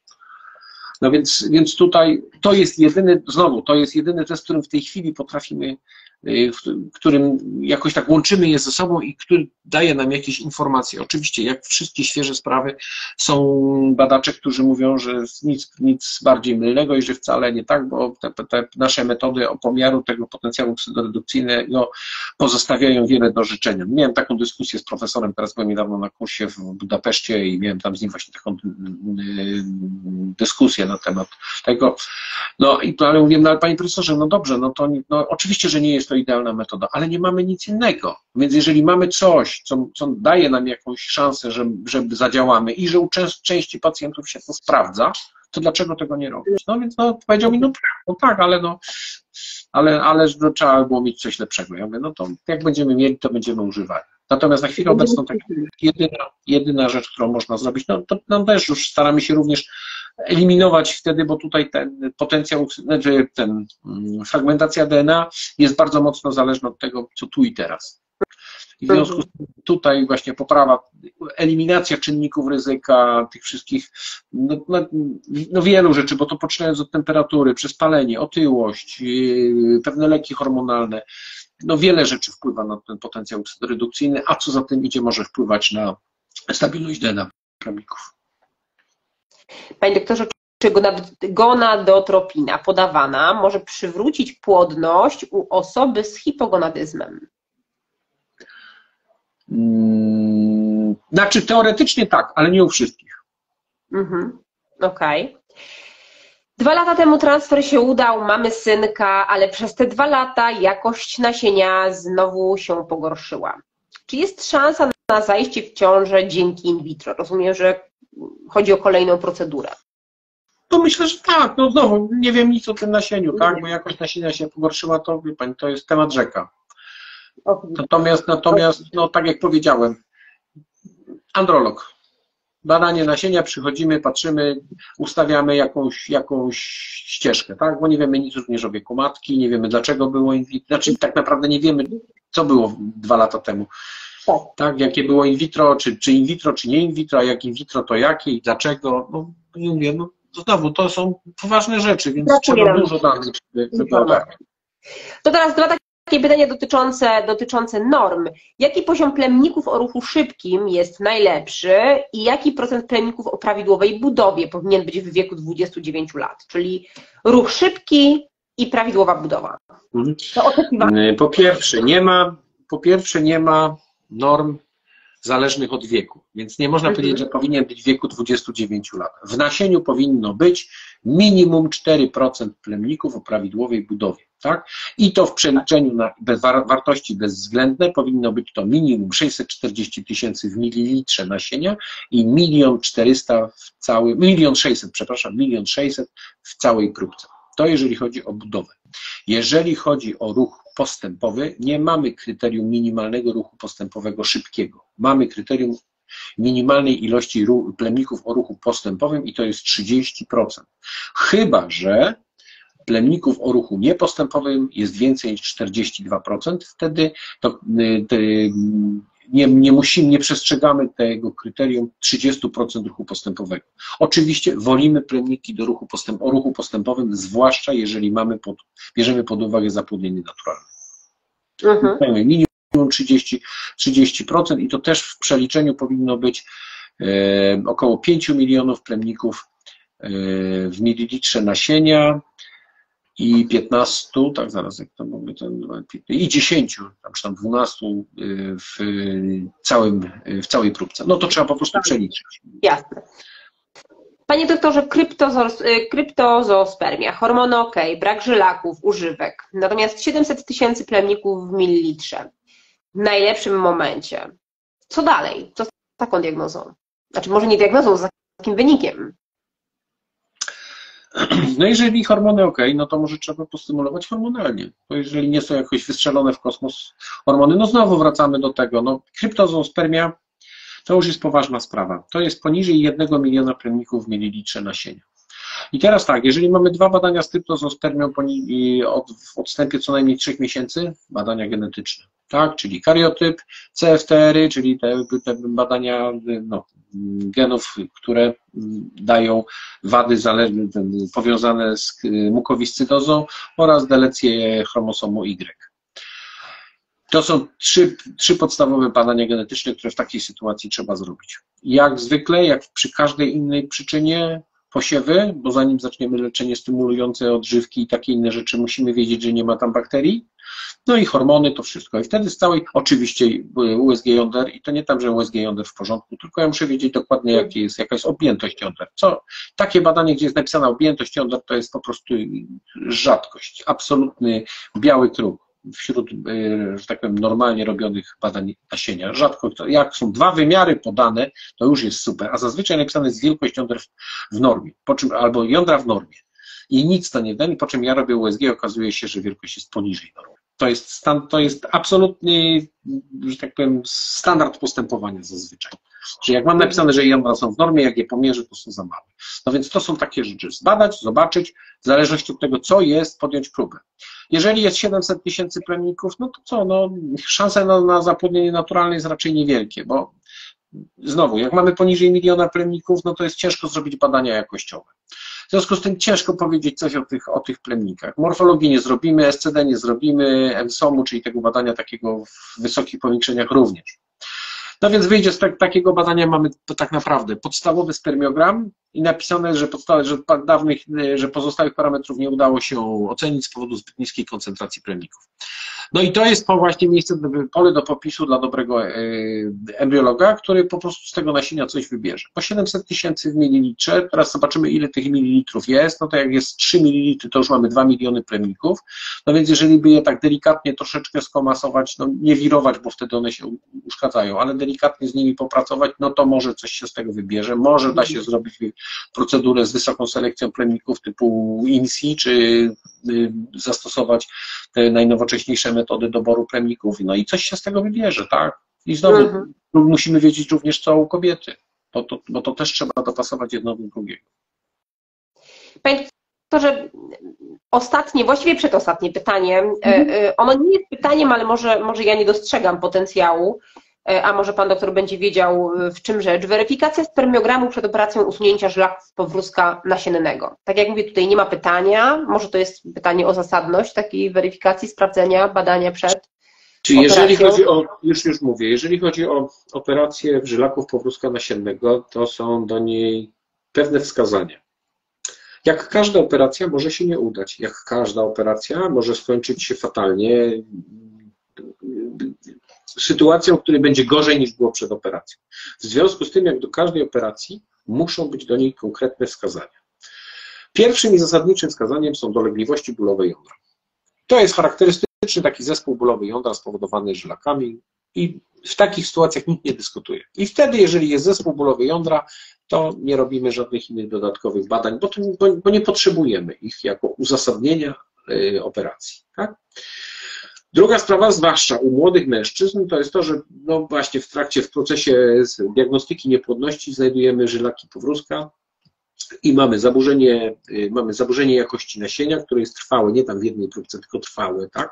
No więc, więc tutaj to jest jedyny, znowu, to jest jedyny test, którym w tej chwili potrafimy, w którym jakoś tak łączymy je ze sobą i który daje nam jakieś informacje. Oczywiście, jak wszystkie świeże sprawy, są badacze, którzy mówią, że nic, nic bardziej mylnego i że wcale nie tak, bo te, te nasze metody opomiaru tego potencjału oksydoredukcyjnego pozostawiają wiele do życzenia. Miałem taką dyskusję z profesorem, teraz byłem niedawno na kursie w Budapeszcie i miałem tam z nim właśnie taką dyskusję na temat tego. No i to, ale mówię, no ale panie profesorze, no dobrze, no to no, oczywiście, że nie jest to idealna metoda, ale nie mamy nic innego. Więc jeżeli mamy coś, co, co daje nam jakąś szansę, że, że zadziałamy i że u części pacjentów się to sprawdza, to dlaczego tego nie robić? No więc no, powiedział mi, no, no tak, ale no, ale, ale no, trzeba było mieć coś lepszego. Ja mówię, no to jak będziemy mieli, to będziemy używali. Natomiast na chwilę obecną tak, jedyna, jedyna rzecz, którą można zrobić, no to no, też już staramy się również eliminować wtedy, bo tutaj ten potencjał, znaczy ten fragmentacja D N A jest bardzo mocno zależna od tego, co tu i teraz. I w związku z tym tutaj właśnie poprawa, eliminacja czynników ryzyka, tych wszystkich, no, no, no wielu rzeczy, bo to poczynając od temperatury, przez palenie, otyłość, yy, pewne leki hormonalne, no wiele rzeczy wpływa na ten potencjał oksydoredukcyjny, a co za tym idzie, może wpływać na stabilność D N A plemników. Panie doktorze, czy gonadotropina podawana może przywrócić płodność u osoby z hipogonadyzmem? Hmm, znaczy teoretycznie tak, ale nie u wszystkich. Mhm. Okej. Okay. Dwa lata temu transfer się udał, mamy synka, ale przez te dwa lata jakość nasienia znowu się pogorszyła. Czy jest szansa na zajście w ciążę dzięki in vitro? Rozumiem, że chodzi o kolejną procedurę. To myślę, że tak. No znowu, nie wiem nic o tym nasieniu, tak? Bo jakość nasienia się pogorszyła, to wie pani, to jest temat rzeka. Natomiast, natomiast no tak jak powiedziałem, androlog. Badanie nasienia, przychodzimy, patrzymy, ustawiamy jakąś, jakąś ścieżkę, tak? Bo nie wiemy nic również o wieku matki, nie wiemy dlaczego było in vitro, znaczy tak naprawdę nie wiemy, co było dwa lata temu. Tak. Tak, jakie było in vitro, czy, czy in vitro, czy nie in vitro, a jak in vitro, to jakie i dlaczego. No nie mówię, no znowu, to są poważne rzeczy, więc Brakuje trzeba dużo danych wybrać. To teraz dwa takie pytania dotyczące, dotyczące norm. Jaki poziom plemników o ruchu szybkim jest najlepszy i jaki procent plemników o prawidłowej budowie powinien być w wieku dwudziestu dziewięciu lat? Czyli ruch szybki i prawidłowa budowa. Mhm. Po pierwsze, nie ma, po pierwsze nie ma norm zależnych od wieku, więc nie można mhm. powiedzieć, że powinien być w wieku dwudziestu dziewięciu lat. W nasieniu powinno być minimum cztery procent plemników o prawidłowej budowie. Tak? I to w przeliczeniu na bez, wartości bezwzględne powinno być to minimum sześćset czterdzieści tysięcy w mililitrze nasienia i milion czterysta w całym, milion sześćset, przepraszam, milion sześćset w całej próbce. To jeżeli chodzi o budowę. Jeżeli chodzi o ruch postępowy, nie mamy kryterium minimalnego ruchu postępowego szybkiego. Mamy kryterium minimalnej ilości plemników o ruchu postępowym i to jest trzydzieści procent. Chyba że plemników o ruchu niepostępowym jest więcej niż czterdzieści dwa procent, wtedy to, to nie, nie musimy, nie przestrzegamy tego kryterium trzydzieści procent ruchu postępowego. Oczywiście wolimy plemniki do ruchu postęp, o ruchu postępowym, zwłaszcza jeżeli mamy pod, bierzemy pod uwagę zapłodnienie naturalne. Mhm. Minimum trzydzieści procent i to też w przeliczeniu powinno być e, około pięciu milionów plemników e, w mililitrze nasienia i piętnastu, tak zaraz jak to mówię, ten, i dziesięciu, tam, czy tam dwunastu w, całym, w całej próbce. No to trzeba po prostu przeliczyć. Jasne. Panie doktorze, kryptozoospermia, hormony ok, brak żylaków, używek, natomiast siedemset tysięcy plemników w mililitrze w najlepszym momencie. Co dalej? Co z taką diagnozą? Znaczy może nie diagnozą, z takim wynikiem? No jeżeli hormony ok, no to może trzeba postymulować hormonalnie. Bo jeżeli nie są jakoś wystrzelone w kosmos hormony, no znowu wracamy do tego. No, kryptozoospermia to już jest poważna sprawa. To jest poniżej jednego miliona plemników w mililitrze nasienia. I teraz tak, jeżeli mamy dwa badania z kryptozoospermią w odstępie co najmniej trzech miesięcy, badania genetyczne, tak, czyli kariotyp, C F T R y, czyli te, te badania no, genów, które dają wady zależne, powiązane z mukowiscydozą oraz delecję chromosomu Y. To są trzy, trzy podstawowe badania genetyczne, które w takiej sytuacji trzeba zrobić. Jak zwykle, jak przy każdej innej przyczynie, posiewy, bo zanim zaczniemy leczenie stymulujące odżywki i takie inne rzeczy, musimy wiedzieć, że nie ma tam bakterii. No i hormony, to wszystko. I wtedy z całej, oczywiście U S G jąder, i to nie tam, że U S G jąder w porządku, tylko ja muszę wiedzieć dokładnie, jaki jest, jaka jest objętość jąder. Co, takie badanie, gdzie jest napisana objętość jąder, to jest po prostu rzadkość, absolutny biały kruk wśród, że tak powiem, normalnie robionych badań nasienia. Rzadko, jak są dwa wymiary podane, to już jest super, a zazwyczaj napisane jest wielkość jąder w normie, po czym, albo jądra w normie. I nic to nie da, i po czym ja robię U S G, okazuje się, że wielkość jest poniżej normy. To jest, stan, to jest absolutny, że tak powiem, standard postępowania zazwyczaj. Że jak mam napisane, że jądra są w normie, jak je pomierzę, to są za małe. No więc to są takie rzeczy. Zbadać, zobaczyć, w zależności od tego, co jest, podjąć próbę. Jeżeli jest siedemset tysięcy plemników, no to co, no, szanse na, na zapłodnienie naturalne jest raczej niewielkie, bo znowu, jak mamy poniżej miliona plemników, no to jest ciężko zrobić badania jakościowe. W związku z tym ciężko powiedzieć coś o tych, o tych plemnikach. Morfologii nie zrobimy, S C D nie zrobimy, M S O M-u, czyli tego badania takiego w wysokich powiększeniach również. No więc wyjdzie z tak, takiego badania, mamy to tak naprawdę podstawowy spermiogram i napisane, że, podstawy, że, dawnych, że pozostałych parametrów nie udało się ocenić z powodu zbyt niskiej koncentracji plemników. No i to jest właśnie miejsce, pole do popisu dla dobrego embriologa, który po prostu z tego nasienia coś wybierze. Po siedemset tysięcy w mililitrze, teraz zobaczymy, ile tych mililitrów jest, no to jak jest trzy mililitry, to już mamy dwa miliony plemników, no więc jeżeli by je tak delikatnie troszeczkę skomasować, no nie wirować, bo wtedy one się uszkadzają, ale delikatnie z nimi popracować, no to może coś się z tego wybierze, może da się zrobić procedurę z wysoką selekcją plemników typu I N S I, czy zastosować te najnowocześniejsze metody doboru plemników, no i coś się z tego wybierze, tak? I znowu mhm. musimy wiedzieć również, co u kobiety, bo to, bo to też trzeba dopasować jedno do drugiego. Panie doktorze, ostatnie, właściwie przedostatnie pytanie, mhm. ono nie jest pytaniem, ale może, może ja nie dostrzegam potencjału, a może pan doktor będzie wiedział, w czym rzecz. Weryfikacja spermiogramu przed operacją usunięcia żlaków powrózka nasiennego. Tak jak mówię, tutaj nie ma pytania, może to jest pytanie o zasadność takiej weryfikacji, sprawdzenia, badania przed Czyli operacją. Jeżeli chodzi o, już już mówię, jeżeli chodzi o operację żlaków powrózka nasiennego, to są do niej pewne wskazania. Jak każda operacja może się nie udać, jak każda operacja może skończyć się fatalnie, sytuacją, w której będzie gorzej niż było przed operacją. W związku z tym, jak do każdej operacji, muszą być do niej konkretne wskazania. Pierwszym i zasadniczym wskazaniem są dolegliwości bólowe jądra. To jest charakterystyczny taki zespół bólowy jądra spowodowany żylakami i w takich sytuacjach nikt nie dyskutuje. I wtedy, jeżeli jest zespół bólowy jądra, to nie robimy żadnych innych dodatkowych badań, bo, to, bo, bo nie potrzebujemy ich jako uzasadnienia y, operacji. Tak? Druga sprawa, zwłaszcza u młodych mężczyzn, to jest to, że no właśnie w trakcie, w procesie diagnostyki niepłodności znajdujemy żylaki powrózka i mamy zaburzenie, mamy zaburzenie jakości nasienia, które jest trwałe, nie tam w jednej próbce, tylko trwałe, tak?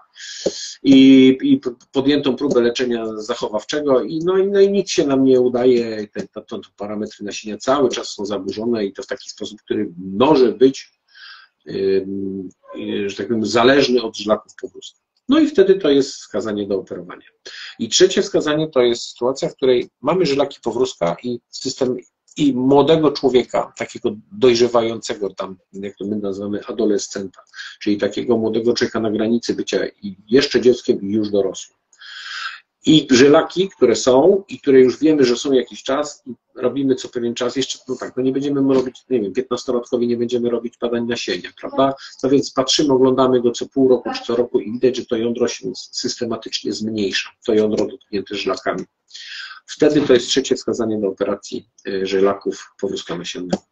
I, i podjętą próbę leczenia zachowawczego i no, i no i nic się nam nie udaje, te, te, te parametry nasienia cały czas są zaburzone i to w taki sposób, który może być, yy, yy, że tak powiem, zależny od żlaków powrózka. No i wtedy to jest wskazanie do operowania. I trzecie wskazanie to jest sytuacja, w której mamy żylaki powrózka i system i młodego człowieka, takiego dojrzewającego tam, jak to my nazywamy, adolescenta, czyli takiego młodego człowieka na granicy bycia i jeszcze dzieckiem i już dorosłym. I żylaki, które są i które już wiemy, że są jakiś czas i robimy co pewien czas, jeszcze, no tak, no nie będziemy robić, nie wiem, piętnastolatkowi nie będziemy robić badań nasienia, prawda? No więc patrzymy, oglądamy go co pół roku czy co roku i widać, że to jądro się systematycznie zmniejsza, to jądro dotknięte żylakami. Wtedy to jest trzecie wskazanie do operacji żylaków powrózka nasiennego.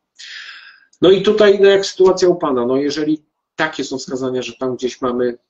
No i tutaj, no jak sytuacja u Pana, no jeżeli takie są wskazania, że tam gdzieś mamy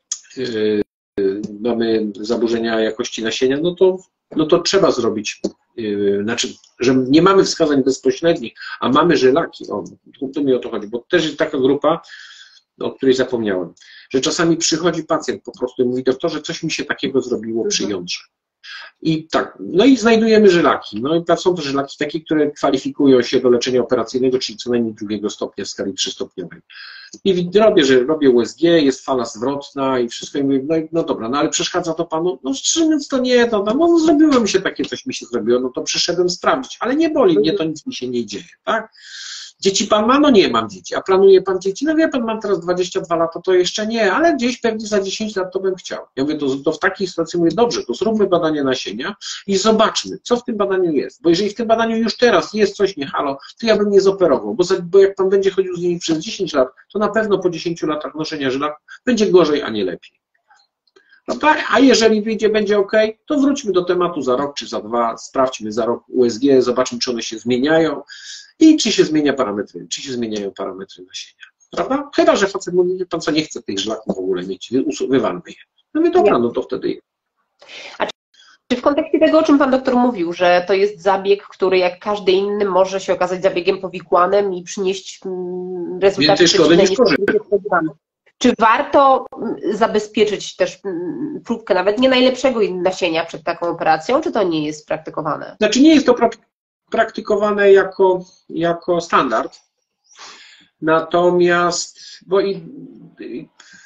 yy, mamy zaburzenia jakości nasienia, no to, no to trzeba zrobić, yy, znaczy, że nie mamy wskazań bezpośrednich, a mamy żylaki, o, tu mi o to chodzi, bo też jest taka grupa, o której zapomniałem, że czasami przychodzi pacjent po prostu i mówi, doktorze, coś mi się takiego zrobiło przy jądrze. I tak, no i znajdujemy żylaki. No i są to żylaki takie, które kwalifikują się do leczenia operacyjnego, czyli co najmniej drugiego stopnia w skali trzystopniowej. I robię, że robię U S G, jest fala zwrotna i wszystko i mówię, no, no dobra, no ale przeszkadza to panu? No szczerze mówiąc to nie, to no, no zrobiło mi się takie, coś mi się zrobiło, no to przyszedłem sprawdzić, ale nie boli mnie, to nic mi się nie dzieje, tak? Dzieci pan ma? No nie mam dzieci. A planuje pan dzieci? No wie pan, mam teraz dwadzieścia dwa lata, to jeszcze nie, ale gdzieś pewnie za dziesięć lat to bym chciał. Ja mówię, to, to w takiej sytuacji mówię, dobrze, to zróbmy badanie nasienia i zobaczmy, co w tym badaniu jest. Bo jeżeli w tym badaniu już teraz jest coś nie halo, to ja bym nie zoperował, bo, za, bo jak pan będzie chodził z nimi przez dziesięć lat, to na pewno po dziesięciu latach noszenia żylaków będzie gorzej, a nie lepiej. No tak, a jeżeli wyjdzie, będzie ok, to wróćmy do tematu za rok czy za dwa, sprawdźmy za rok U S G, zobaczmy, czy one się zmieniają. I czy się zmienia parametry, czy się zmieniają parametry nasienia, prawda? Chyba że facet mówi, pan co nie chce tych żlaków w ogóle mieć, wywalmy je. No i dobra, no to wtedy. A czy w kontekście tego, o czym pan doktor mówił, że to jest zabieg, który jak każdy inny może się okazać zabiegiem powikłanym i przynieść rezultaty przeciwne niż spodziewamy. Czy warto zabezpieczyć też próbkę nawet nie najlepszego nasienia przed taką operacją, czy to nie jest praktykowane? Znaczy nie jest to praktykowane. praktykowane jako, jako standard. Natomiast, bo i, i,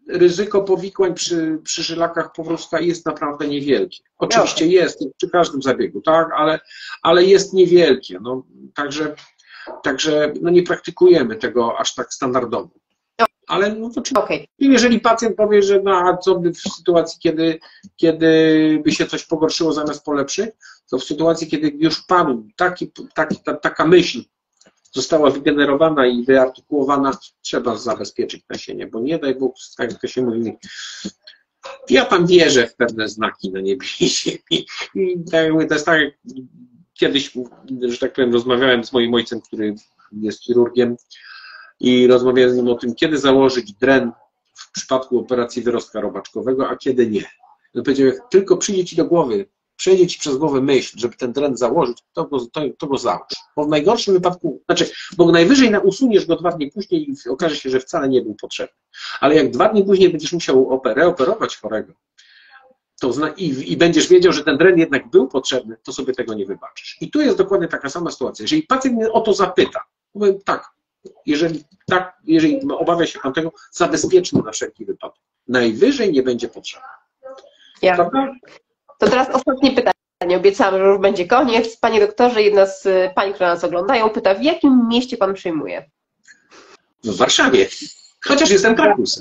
ryzyko powikłań przy, przy żylakach powrózka jest naprawdę niewielkie. Oczywiście jest przy każdym zabiegu, tak, ale, ale jest niewielkie. No, także także no nie praktykujemy tego aż tak standardowo. Ale no to okay. Jeżeli pacjent powie, że no, a co by w sytuacji, kiedy, kiedy by się coś pogorszyło zamiast polepszyć, to w sytuacji, kiedy już padł taki, taki, ta, taka myśl, została wygenerowana i wyartykułowana, trzeba zabezpieczyć nasienie, bo nie daj Bóg, tak jak to się mówi, ja tam wierzę w pewne znaki na niebie i ziemi. I to jest tak, jak kiedyś, że tak powiem, rozmawiałem z moim ojcem, który jest chirurgiem i rozmawiałem z nim o tym, kiedy założyć dren w przypadku operacji wyrostka robaczkowego, a kiedy nie. No powiedział, jak tylko przyjdzie ci do głowy, przejdzie ci przez głowę myśl, żeby ten dren założyć, to go, to, to go załóż. Bo w najgorszym wypadku, znaczy, bo najwyżej usuniesz go dwa dni później i okaże się, że wcale nie był potrzebny. Ale jak dwa dni później będziesz musiał reoperować chorego, to zna, i, i będziesz wiedział, że ten dren jednak był potrzebny, to sobie tego nie wybaczysz. I tu jest dokładnie taka sama sytuacja. Jeżeli pacjent mnie o to zapyta, powiem tak, jeżeli, tak, jeżeli obawia się pan tego, zabezpieczmy na wszelki wypadek. Najwyżej nie będzie potrzebny. Ja. To teraz ostatnie pytanie. Obiecałam, że już będzie koniec. Panie doktorze, jedna z pań, które nas oglądają, pyta, w jakim mieście pan przyjmuje? W Warszawie. Chociaż jestem Krakusem.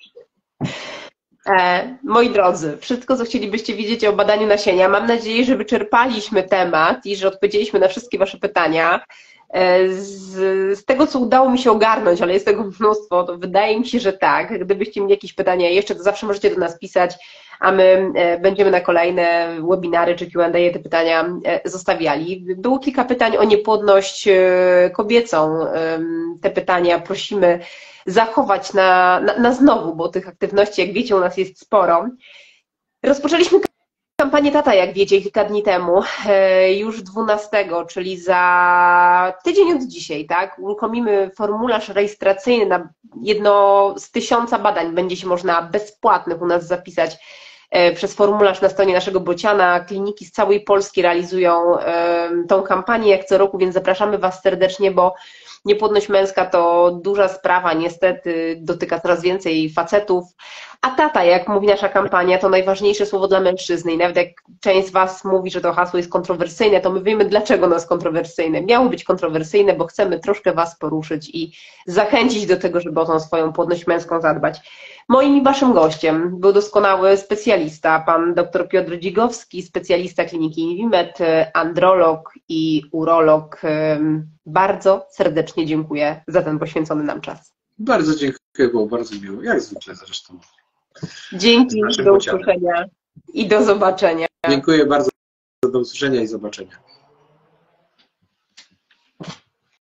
E, moi drodzy, wszystko, co chcielibyście wiedzieć o badaniu nasienia, mam nadzieję, że wyczerpaliśmy temat i że odpowiedzieliśmy na wszystkie wasze pytania. Z, z tego, co udało mi się ogarnąć, ale jest tego mnóstwo, to wydaje mi się, że tak. Gdybyście mieli jakieś pytania jeszcze, to zawsze możecie do nas pisać, a my będziemy na kolejne webinary czy Q and A te pytania zostawiali. Było kilka pytań o niepłodność kobiecą. Te pytania prosimy zachować na, na, na znowu, bo tych aktywności, jak wiecie, u nas jest sporo. Rozpoczęliśmy kampanię Tata, jak wiecie, kilka dni temu, już dwunastego, czyli za tydzień od dzisiaj, tak? Uruchomimy formularz rejestracyjny na jedno z tysiąca badań. Będzie się można bezpłatnych u nas zapisać przez formularz na stronie naszego bociana. Kliniki z całej Polski realizują tą kampanię jak co roku, więc zapraszamy Was serdecznie, bo niepłodność męska to duża sprawa, niestety dotyka coraz więcej facetów, a tata, jak mówi nasza kampania, to najważniejsze słowo dla mężczyzny i nawet jak część z Was mówi, że to hasło jest kontrowersyjne, to my wiemy, dlaczego ono jest kontrowersyjne. Miało być kontrowersyjne, bo chcemy troszkę Was poruszyć i zachęcić do tego, żeby o tą swoją płodność męską zadbać. Moim i Waszym gościem był doskonały specjalista, pan dr Piotr Dzigowski, specjalista kliniki Invimed, androlog i urolog. Bardzo serdecznie dziękuję za ten poświęcony nam czas. Bardzo dziękuję, było bardzo miło, jak zwykle zresztą. Dzięki, do usłyszenia i do zobaczenia. Dziękuję bardzo, do usłyszenia i zobaczenia.